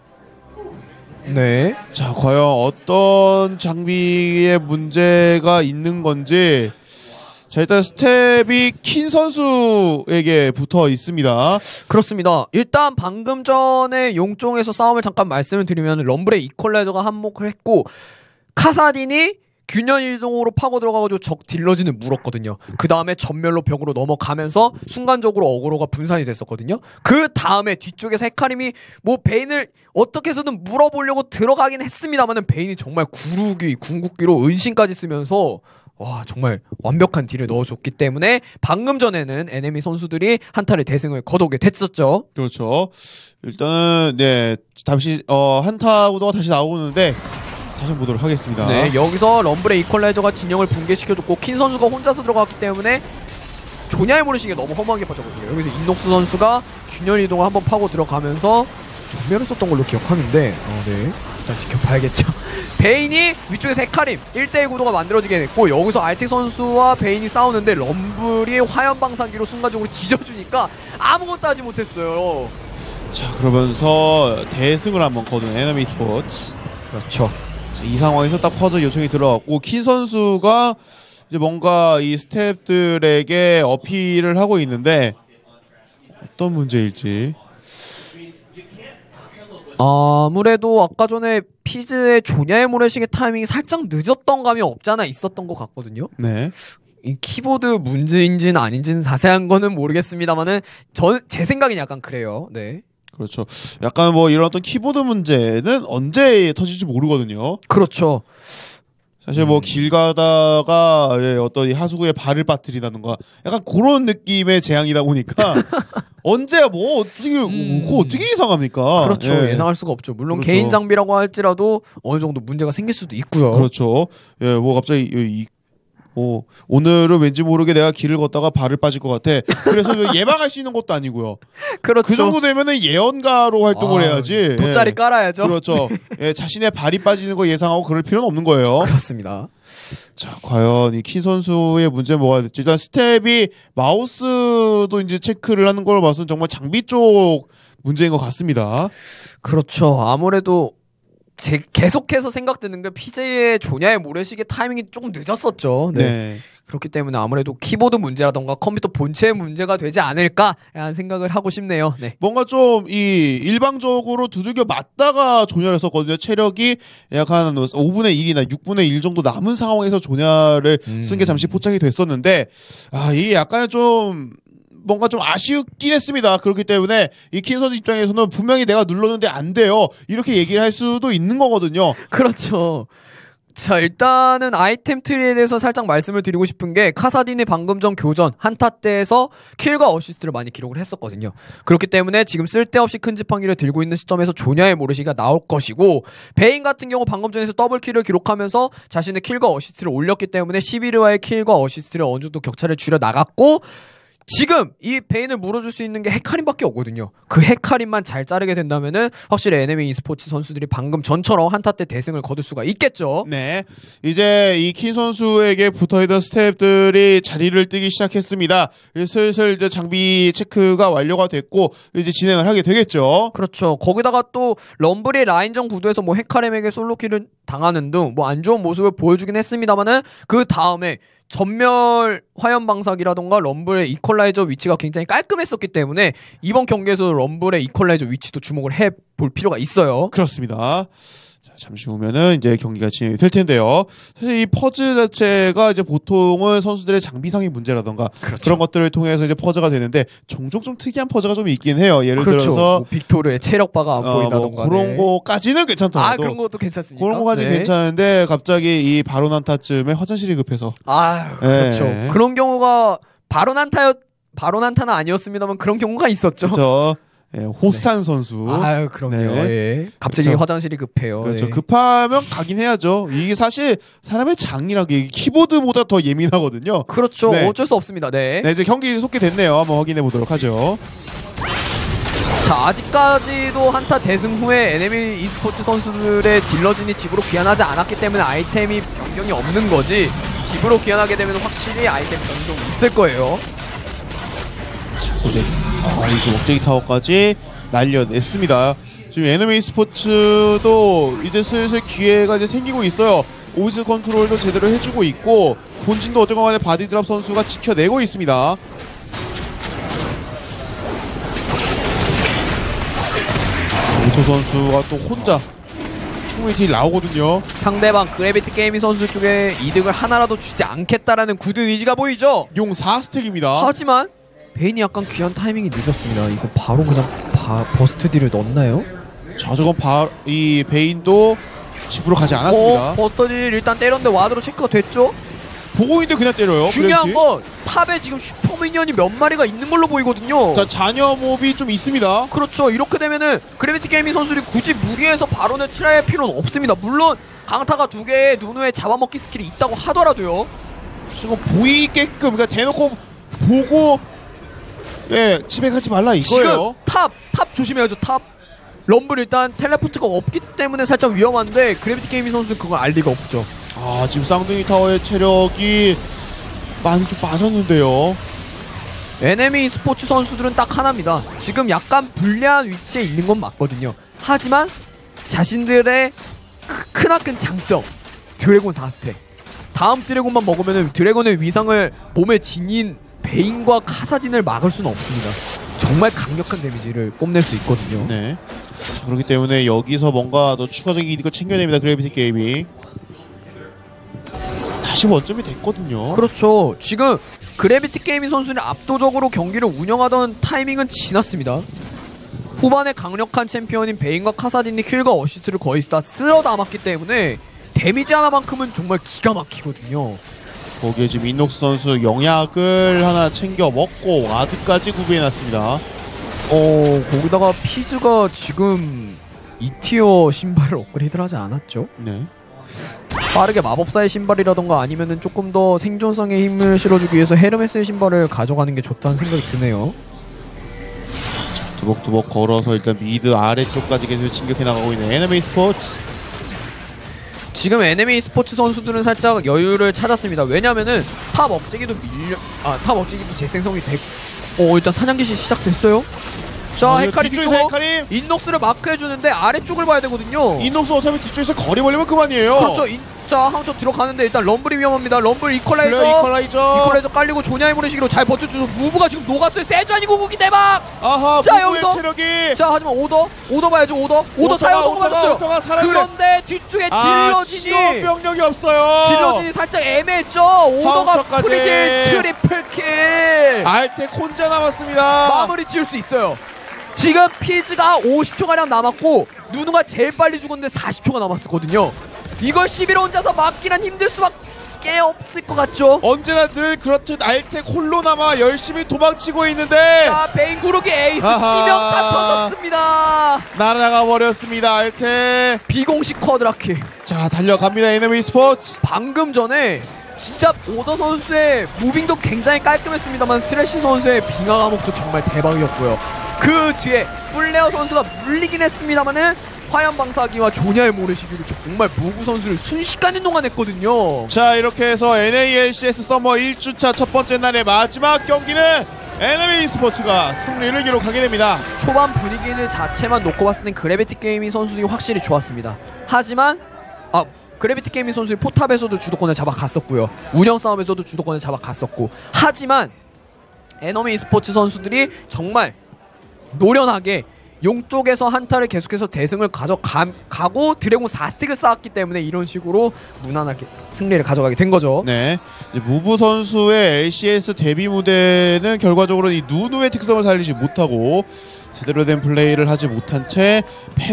네. 자 과연 어떤 장비에 문제가 있는 건지 자, 일단 스텝이 킨 선수에게 붙어 있습니다. 그렇습니다. 일단 방금 전에 용종에서 싸움을 잠깐 말씀을 드리면 럼블의 이퀄라이저가 한몫을 했고 카사딘이 균열 이동으로 파고 들어가가지고 적 딜러진을 물었거든요. 그 다음에 전멸로 벽으로 넘어가면서 순간적으로 어그로가 분산이 됐었거든요. 그 다음에 뒤쪽에서 헤카림이 뭐 베인을 어떻게 해서든 물어보려고 들어가긴 했습니다만은 베인이 정말 구르기, 궁극기로 은신까지 쓰면서 와 정말 완벽한 딜을 넣어줬기 때문에 방금 전에는 에네미 선수들이 한타를 대승을 거두게 됐었죠. 그렇죠. 일단은 네 잠시 어 한타 구도가 다시 나오는데 다시 보도록 하겠습니다. 네, 여기서 럼블의 이퀄라이저가 진영을 붕괴시켜줬고 킨 선수가 혼자서 들어갔기 때문에 조냐의 모르시기가 너무 허무하게 빠졌거든요. 여기서 인녹스 선수가 균열 이동을 한번 파고 들어가면서 전멸을 썼던 걸로 기억하는데 어, 네, 일단 지켜봐야겠죠. 베인이 위쪽에서 헤카림 일 대일 구도가 만들어지게 됐고 여기서 알틱 선수와 베인이 싸우는데 럼블이 화염방사기로 순간적으로 지져주니까 아무것도 하지 못했어요. 자, 그러면서 대승을 한번 거둔 에너미 스포츠. 그렇죠. 이 상황에서 딱 퍼즐 요청이 들어갔고 킨 선수가 이제 뭔가 이 스태프들에게 어필을 하고 있는데 어떤 문제일지. 아무래도 아까 전에 피즈의 조냐의 모래시계 타이밍이 살짝 늦었던 감이 없잖아 있었던 것 같거든요. 네. 이 키보드 문제인지는 아닌지는 자세한 거는 모르겠습니다만은 저 제 생각엔 약간 그래요. 네. 그렇죠. 약간 뭐 이런 어떤 키보드 문제는 언제 터질지 모르거든요. 그렇죠. 사실 뭐 길 가다가 예, 어떤 이 하수구에 발을 빠뜨리다든가 약간 그런 느낌의 재앙이다 보니까 언제 뭐 어떻게 음. 그거 어떻게 예상합니까? 그렇죠. 예. 예상할 수가 없죠. 물론 그렇죠. 개인 장비라고 할지라도 어느 정도 문제가 생길 수도 있고요. 그렇죠. 예, 뭐 갑자기 이, 어, 오늘은 왠지 모르게 내가 길을 걷다가 발을 빠질 것 같아. 그래서 예방할 수 있는 것도 아니고요. 그렇죠. 그 정도 되면은 예언가로 활동을 아, 해야지. 돗자리 예. 깔아야죠. 그렇죠. 예, 자신의 발이 빠지는 거 예상하고 그럴 필요는 없는 거예요. 그렇습니다. 자, 과연 이 킨 선수의 문제는 뭐가 될지. 일단 스텝이 마우스도 이제 체크를 하는 걸 봐서는 정말 장비 쪽 문제인 것 같습니다. 그렇죠. 아무래도 제 계속해서 생각드는 게 피제이의 조냐의 모래시계 타이밍이 조금 늦었었죠. 네. 네. 그렇기 때문에 아무래도 키보드 문제라던가 컴퓨터 본체의 문제가 되지 않을까라는 생각을 하고 싶네요. 네. 뭔가 좀 이 일방적으로 두들겨 맞다가 조냐를 썼거든요. 체력이 약 한 오분의 일이나 육분의 일 정도 남은 상황에서 조냐를 음. 쓴 게 잠시 포착이 됐었는데 아, 이게 약간 좀 뭔가 좀 아쉽긴 했습니다. 그렇기 때문에 이 킨 선수 입장에서는 분명히 내가 눌렀는데 안 돼요. 이렇게 얘기를 할 수도 있는 거거든요. 그렇죠. 자, 일단은 아이템 트리에 대해서 살짝 말씀을 드리고 싶은 게 카사딘이 방금 전 교전 한타 때에서 킬과 어시스트를 많이 기록을 했었거든요. 그렇기 때문에 지금 쓸데없이 큰 지팡이를 들고 있는 시점에서 조냐의 모르시기가 나올 것이고 베인 같은 경우 방금 전에서 더블킬을 기록하면서 자신의 킬과 어시스트를 올렸기 때문에 시비르와의 킬과 어시스트를 어느 정도 격차를 줄여 나갔고 지금 이 베인을 물어줄 수 있는 게 헤카림밖에 없거든요. 그 헤카림만 잘 자르게 된다면은 확실히 에네미 e스포츠 선수들이 방금 전처럼 한타 때 대승을 거둘 수가 있겠죠. 네. 이제 이 킨 선수에게 붙어있던 스태프들이 자리를 뜨기 시작했습니다. 슬슬 이제 장비 체크가 완료가 됐고 이제 진행을 하게 되겠죠. 그렇죠. 거기다가 또 럼블이 라인전 구도에서 뭐 헤카림에게 솔로킬을 당하는 등 뭐 안 좋은 모습을 보여주긴 했습니다만은 그 다음에 전멸 화염방사기라던가 럼블의 이퀄라이저 위치가 굉장히 깔끔했었기 때문에 이번 경기에서 럼블의 이퀄라이저 위치도 주목을 해볼 필요가 있어요. 그렇습니다. 자, 잠시 후면은 이제 경기가 진행이 될 텐데요. 사실 이 퍼즐 자체가 이제 보통은 선수들의 장비상의 문제라던가 그렇죠. 그런 것들을 통해서 이제 퍼즐가 되는데 종종 좀 특이한 퍼즐가 좀 있긴 해요. 예를 그렇죠. 들어서 뭐 빅토르의 체력바가 안 어, 보인다던가 뭐 그런 네. 거까지는 괜찮더라도 아 그런 것도 괜찮습니까? 그런 거까지 네. 괜찮은데 갑자기 이 바로 난타쯤에 화장실이 급해서 아 그렇죠. 네. 그런 경우가 바로 난타였 바로 난타는 아니었습니다만 그런 경우가 있었죠. 그렇죠. 예, 호산 선수. 아유 그럼요. 네. 예. 갑자기 그렇죠. 화장실이 급해요. 그렇죠. 네. 급하면 가긴 해야죠. 이게 사실 사람의 장이라는 게 키보드보다 더 예민하거든요. 그렇죠. 네. 어쩔 수 없습니다. 네. 네, 이제 경기 속개됐네요. 한번 확인해 보도록 하죠. 자 아직까지도 한타 대승 후에 에네미 e스포츠 선수들의 딜러진이 집으로 귀환하지 않았기 때문에 아이템이 변경이 없는 거지 집으로 귀환하게 되면 확실히 아이템 변동이 있을 거예요. 이제 아, 이제 목재기 타워까지 날려냈습니다. 지금 에너미 스포츠도 이제 슬슬 기회가 이제 생기고 있어요. 오비스 컨트롤도 제대로 해주고 있고 본진도 어쨌건 간에 바디드랍 선수가 지켜내고 있습니다. 오토 선수가 또 혼자 충분히 딜 나오거든요. 상대방 그래비티 게이밍 선수 쪽에 이득을 하나라도 주지 않겠다라는 굳은 의지가 보이죠. 용 사 스택입니다. 하지만 베인이 약간 귀한 타이밍이 늦었습니다. 이거 바로 그냥 바, 버스트 딜을 넣었나요? 자, 저건 바, 이 베인도 집으로 가지 않았습니다. 어, 버스트 딜 일단 때렸는데 와드로 체크가 됐죠? 보고 있는데 그냥 때려요. 중요한 그래야지. 건 탑에 지금 슈퍼미니언이 몇 마리가 있는 걸로 보이거든요. 자, 잔여 몹이 좀 있습니다. 그렇죠. 이렇게 되면은 그래비티 게이밍 선수들이 굳이 무리해서 바론을 칠할 필요는 없습니다. 물론 강타가 두 개의 누누의 잡아먹기 스킬이 있다고 하더라도요. 지금 보이게끔 그러니까 대놓고 보고 예, 집에 가지 말라 이거예요. 지금 탑! 탑 조심해야죠. 탑! 럼블 일단 텔레포트가 없기 때문에 살짝 위험한데 그래비티 게이밍 선수는 그걸 알 리가 없죠. 아, 지금 쌍둥이 타워의 체력이 많이 좀 빠졌는데요. 엔엠이 스포츠 선수들은 딱 하나입니다. 지금 약간 불리한 위치에 있는 건 맞거든요. 하지만 자신들의 크, 크나큰 장점 드래곤 사 스택. 다음 드래곤만 먹으면 드래곤의 위상을 몸에 지닌 베인과 카사딘을 막을 수는 없습니다. 정말 강력한 데미지를 뽐낼 수 있거든요. 네. 자, 그렇기 때문에 여기서 뭔가 더 추가적인 이득을 챙겨야 됩니다. 그래비티 게임이 다시 원점이 됐거든요. 그렇죠. 지금 그래비티 게이밍 선수는 압도적으로 경기를 운영하던 타이밍은 지났습니다. 후반에 강력한 챔피언인 베인과 카사딘이 킬과 어시스트를 거의 다 쓸어 담았기 때문에 데미지 하나만큼은 정말 기가 막히거든요. 거기에 지금 인녹스 선수 영약을 하나 챙겨 먹고 와드까지 구비해놨습니다. 어, 거기다가 피즈가 지금 이 티어 신발을 업그레이드를 하지 않았죠? 네. 빠르게 마법사의 신발이라던가 아니면은 조금 더 생존성에 힘을 실어주기 위해서 헤르메스의 신발을 가져가는 게 좋다는 생각이 드네요. 두벅두벅 걸어서 일단 미드 아래쪽까지 계속 진격해 나가고 있는 엔엠에이 스포츠. 지금 엔엠에이 스포츠 선수들은 살짝 여유를 찾았습니다. 왜냐면은 탑 억제기도 밀려 아 탑 억제기도 재생성이 됐고 어 일단 사냥기시 시작됐어요. 자, 어, 헤카리 뒤쪽에서 뒤쪽으로 헤카림. 인녹스를 마크해주는데 아래쪽을 봐야 되거든요. 인녹스 어차피 뒤쪽에서 거리 벌리면 그만이에요. 그렇죠. 인, 자, 한번 들어가는데 일단 럼블이 위험합니다. 럼블 이퀄라이저 그래, 이퀄라이저. 이퀄라이저 깔리고 조냐의 모래시기로 잘 버텨주고 무브가 지금 녹았어요. 세주아니 고국이 대박. 아하, 자, 무브의 여기서. 체력이. 자, 하지만 오더 오더 봐야죠. 오더 오더 사용 성공 맞았어요. 오더가 살았는데. 그런데 뒤쪽에 아, 딜러진이 지원 병력이 없어요. 딜러진이 살짝 애매했죠. 오더가 파운처까지. 프리딜 트리플 킬 알텍 혼자 남았습니다. 마무리 지을 수 있어요. 지금 피즈가 오십 초가량 남았고 누누가 제일 빨리 죽었는데 사십 초가 남았었거든요. 이걸 십일 혼자서 막기란 힘들 수밖에 없을 것 같죠. 언제나 늘 그렇듯 알텍 홀로 남아 열심히 도망치고 있는데 자, 베인 구르기 에이스 아하. 치명타 터졌습니다. 날아가 버렸습니다. 알텍. 비공식 쿼드라킬. 자, 달려갑니다. 엔엠에이 스포츠. 방금 전에 진짜 오더 선수의 무빙도 굉장히 깔끔했습니다만 트래시 선수의 빙하 감옥도 정말 대박이었고요. 그 뒤에 플레어 선수가 물리긴 했습니다만은 화염 방사기와 조냐의 모래시기로 정말 무구 선수를 순식간에 농아냈거든요. 자, 이렇게 해서 엔에이엘씨에스 서머 일 주차 첫 번째 날의 마지막 경기는 엔엠에이 스포츠가 승리를 기록하게 됩니다. 초반 분위기를 자체만 놓고 봤을 땐 그래비티 게이밍 선수들이 확실히 좋았습니다. 하지만 아 그래비티 게이밍 선수의 포탑에서도 주도권을 잡아갔었고요. 운영 싸움에서도 주도권을 잡아갔었고 하지만 엔엠에이 스포츠 선수들이 정말 노련하게 용 쪽에서 한타를 계속해서 대승을 가져가고 드래곤 사 스틱을 쌓았기 때문에 이런 식으로 무난하게 승리를 가져가게 된 거죠. 네, 이제 무브 선수의 엘씨에스 데뷔 무대는 결과적으로 이 누누의 특성을 살리지 못하고 제대로 된 플레이를 하지 못한 채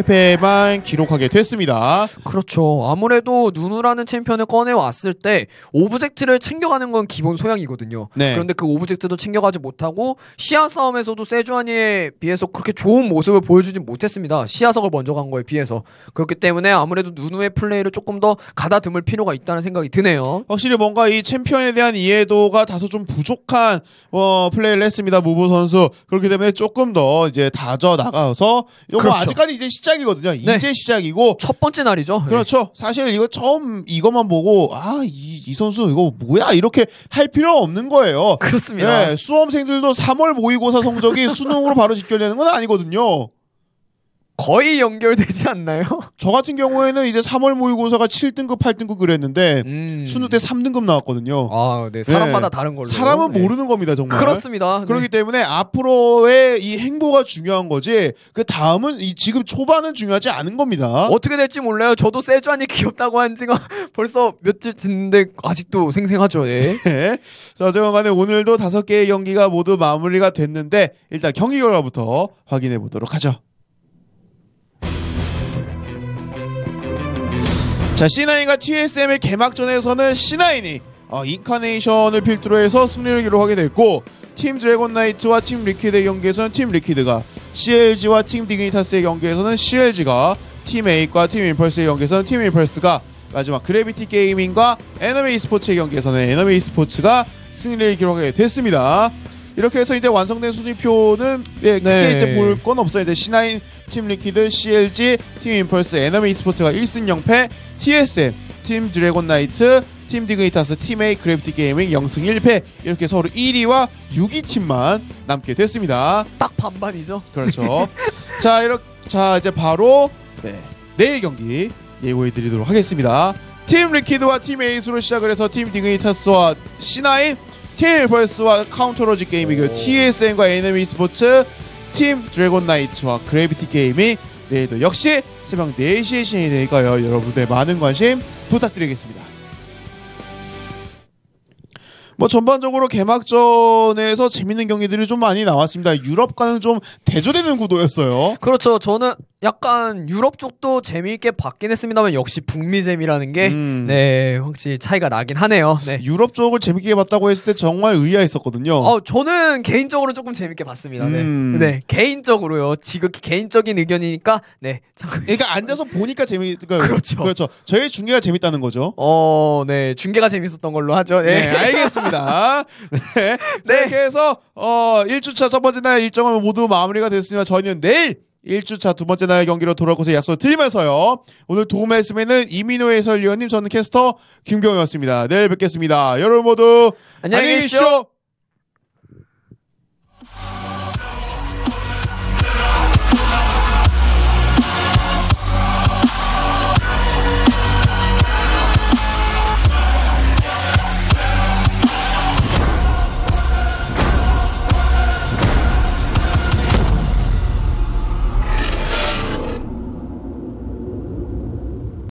패배만 기록하게 됐습니다. 그렇죠. 아무래도 누누라는 챔피언을 꺼내왔을 때 오브젝트를 챙겨가는 건 기본 소양이거든요. 네. 그런데 그 오브젝트도 챙겨가지 못하고 시야 싸움에서도 세주아니에 비해서 그렇게 좋은 모습을 보여주진 못했습니다. 시야석을 먼저 간 거에 비해서. 그렇기 때문에 아무래도 누누의 플레이를 조금 더 가다듬을 필요가 있다는 생각이 드네요. 확실히 뭔가 이 챔피언에 대한 이해도가 다소 좀 부족한 어, 플레이를 했습니다. 무브 선수. 그렇기 때문에 조금 더 이제 다져 나가서 이거 그렇죠. 뭐 아직까지 이제 시작이거든요. 네. 이제 시작이고 첫 번째 날이죠. 그렇죠. 사실 이거 처음 이것만 보고 아, 이, 이 선수 이거 뭐야 이렇게 할 필요 없는 거예요. 그렇습니다. 네, 수험생들도 삼월 모의고사 성적이 수능으로 바로 직결되는 건 아니거든요. 거의 연결되지 않나요? 저 같은 경우에는 이제 삼월 모의고사가 칠 등급, 팔 등급 그랬는데 음. 수능 때 삼 등급 나왔거든요. 아, 네. 사람마다 네. 다른 걸로. 사람은 네. 모르는 겁니다, 정말. 그렇습니다. 그렇기 네. 때문에 앞으로의 이 행보가 중요한 거지. 그 다음은 이 지금 초반은 중요하지 않은 겁니다. 어떻게 될지 몰라요. 저도 세주안이 귀엽다고 한 지가 벌써 몇주 됐는데 아직도 생생하죠. 예. 네. 자, 어쨌건 간에 오늘도 다섯 개의 경기가 모두 마무리가 됐는데 일단 경기 결과부터 확인해 보도록 하죠. 자, 씨나인과 티에스엠의 개막전에서는 씨나인이 어, 인카네이션을 필두로 해서 승리를 기록하게 됐고, 팀 드래곤 나이트와 팀 리퀴드의 경기에서는 팀 리퀴드가, 씨엘지와 팀 디그니타스의 경기에서는 씨엘지가, 팀 에잇과 팀 임펄스의 경기에서는 팀 임펄스가, 마지막 그래비티 게이밍과 에너미 e스포츠의 경기에서는 에너미 e스포츠가 승리를 기록하게 됐습니다. 이렇게 해서 이제 완성된 순위표는 예, 크게 네. 이제 볼 건 없어요. 이제 씨나인, 팀 리퀴드, 씨엘지, 팀 임펄스, 에너미 e스포츠가 일 승 영 패, 티에스엠, 팀 드래곤 나이트, 팀 디그니타스, 팀 A, 그래비티 게이밍 영 승 일 패, 이렇게 서로 일 위와 육 위 팀만 남게 됐습니다. 딱 반반이죠. 그렇죠. 자, 이렇게 자 이제 바로 네, 내일 경기 예고해 드리도록 하겠습니다. 팀 리퀴드와 팀 에이스로 시작을 해서 팀 디그니타스와 씨나인, 팀 일펄스와 카운터로지 게이밍, 티에스엠과 에너미 e스포츠, 팀 드래곤 나이트와 그래비티 게이밍, 내일도 역시 새벽 네 시에 시행이 되니까요. 여러분들 많은 관심 부탁드리겠습니다. 뭐 전반적으로 개막전에서 재밌는 경기들이 좀 많이 나왔습니다. 유럽과는 좀 대조되는 구도였어요. 그렇죠. 저는 약간 유럽 쪽도 재미있게 봤긴 했습니다만 역시 북미 재미라는 게 음. 네, 확실히 차이가 나긴 하네요. 네. 유럽 쪽을 재밌게 봤다고 했을 때 정말 의아했었거든요. 어, 저는 개인적으로 조금 재밌게 봤습니다. 네. 음. 네, 개인적으로요. 지극히 개인적인 의견이니까 네. 참- 그러니까 앉아서 보니까 재미, 그러니까 그렇죠. 그렇죠. 저희 중계가 재밌다는 거죠. 어, 네. 중계가 재밌었던 걸로 하죠. 네, 네. 알겠습니다. 네. 자, 네. 이렇게 해서 어, 일 주차 첫 번째 날 일정은 모두 마무리가 됐습니다. 저희는 내일 일 주차 두 번째 날 경기로 돌아올 것을 약속을 드리면서요. 오늘 도움 말씀에는 이민호 해설위원님, 저는 캐스터 김경호였습니다. 내일 뵙겠습니다. 여러분 모두 안녕히 안녕히 계십시오. 계십시오.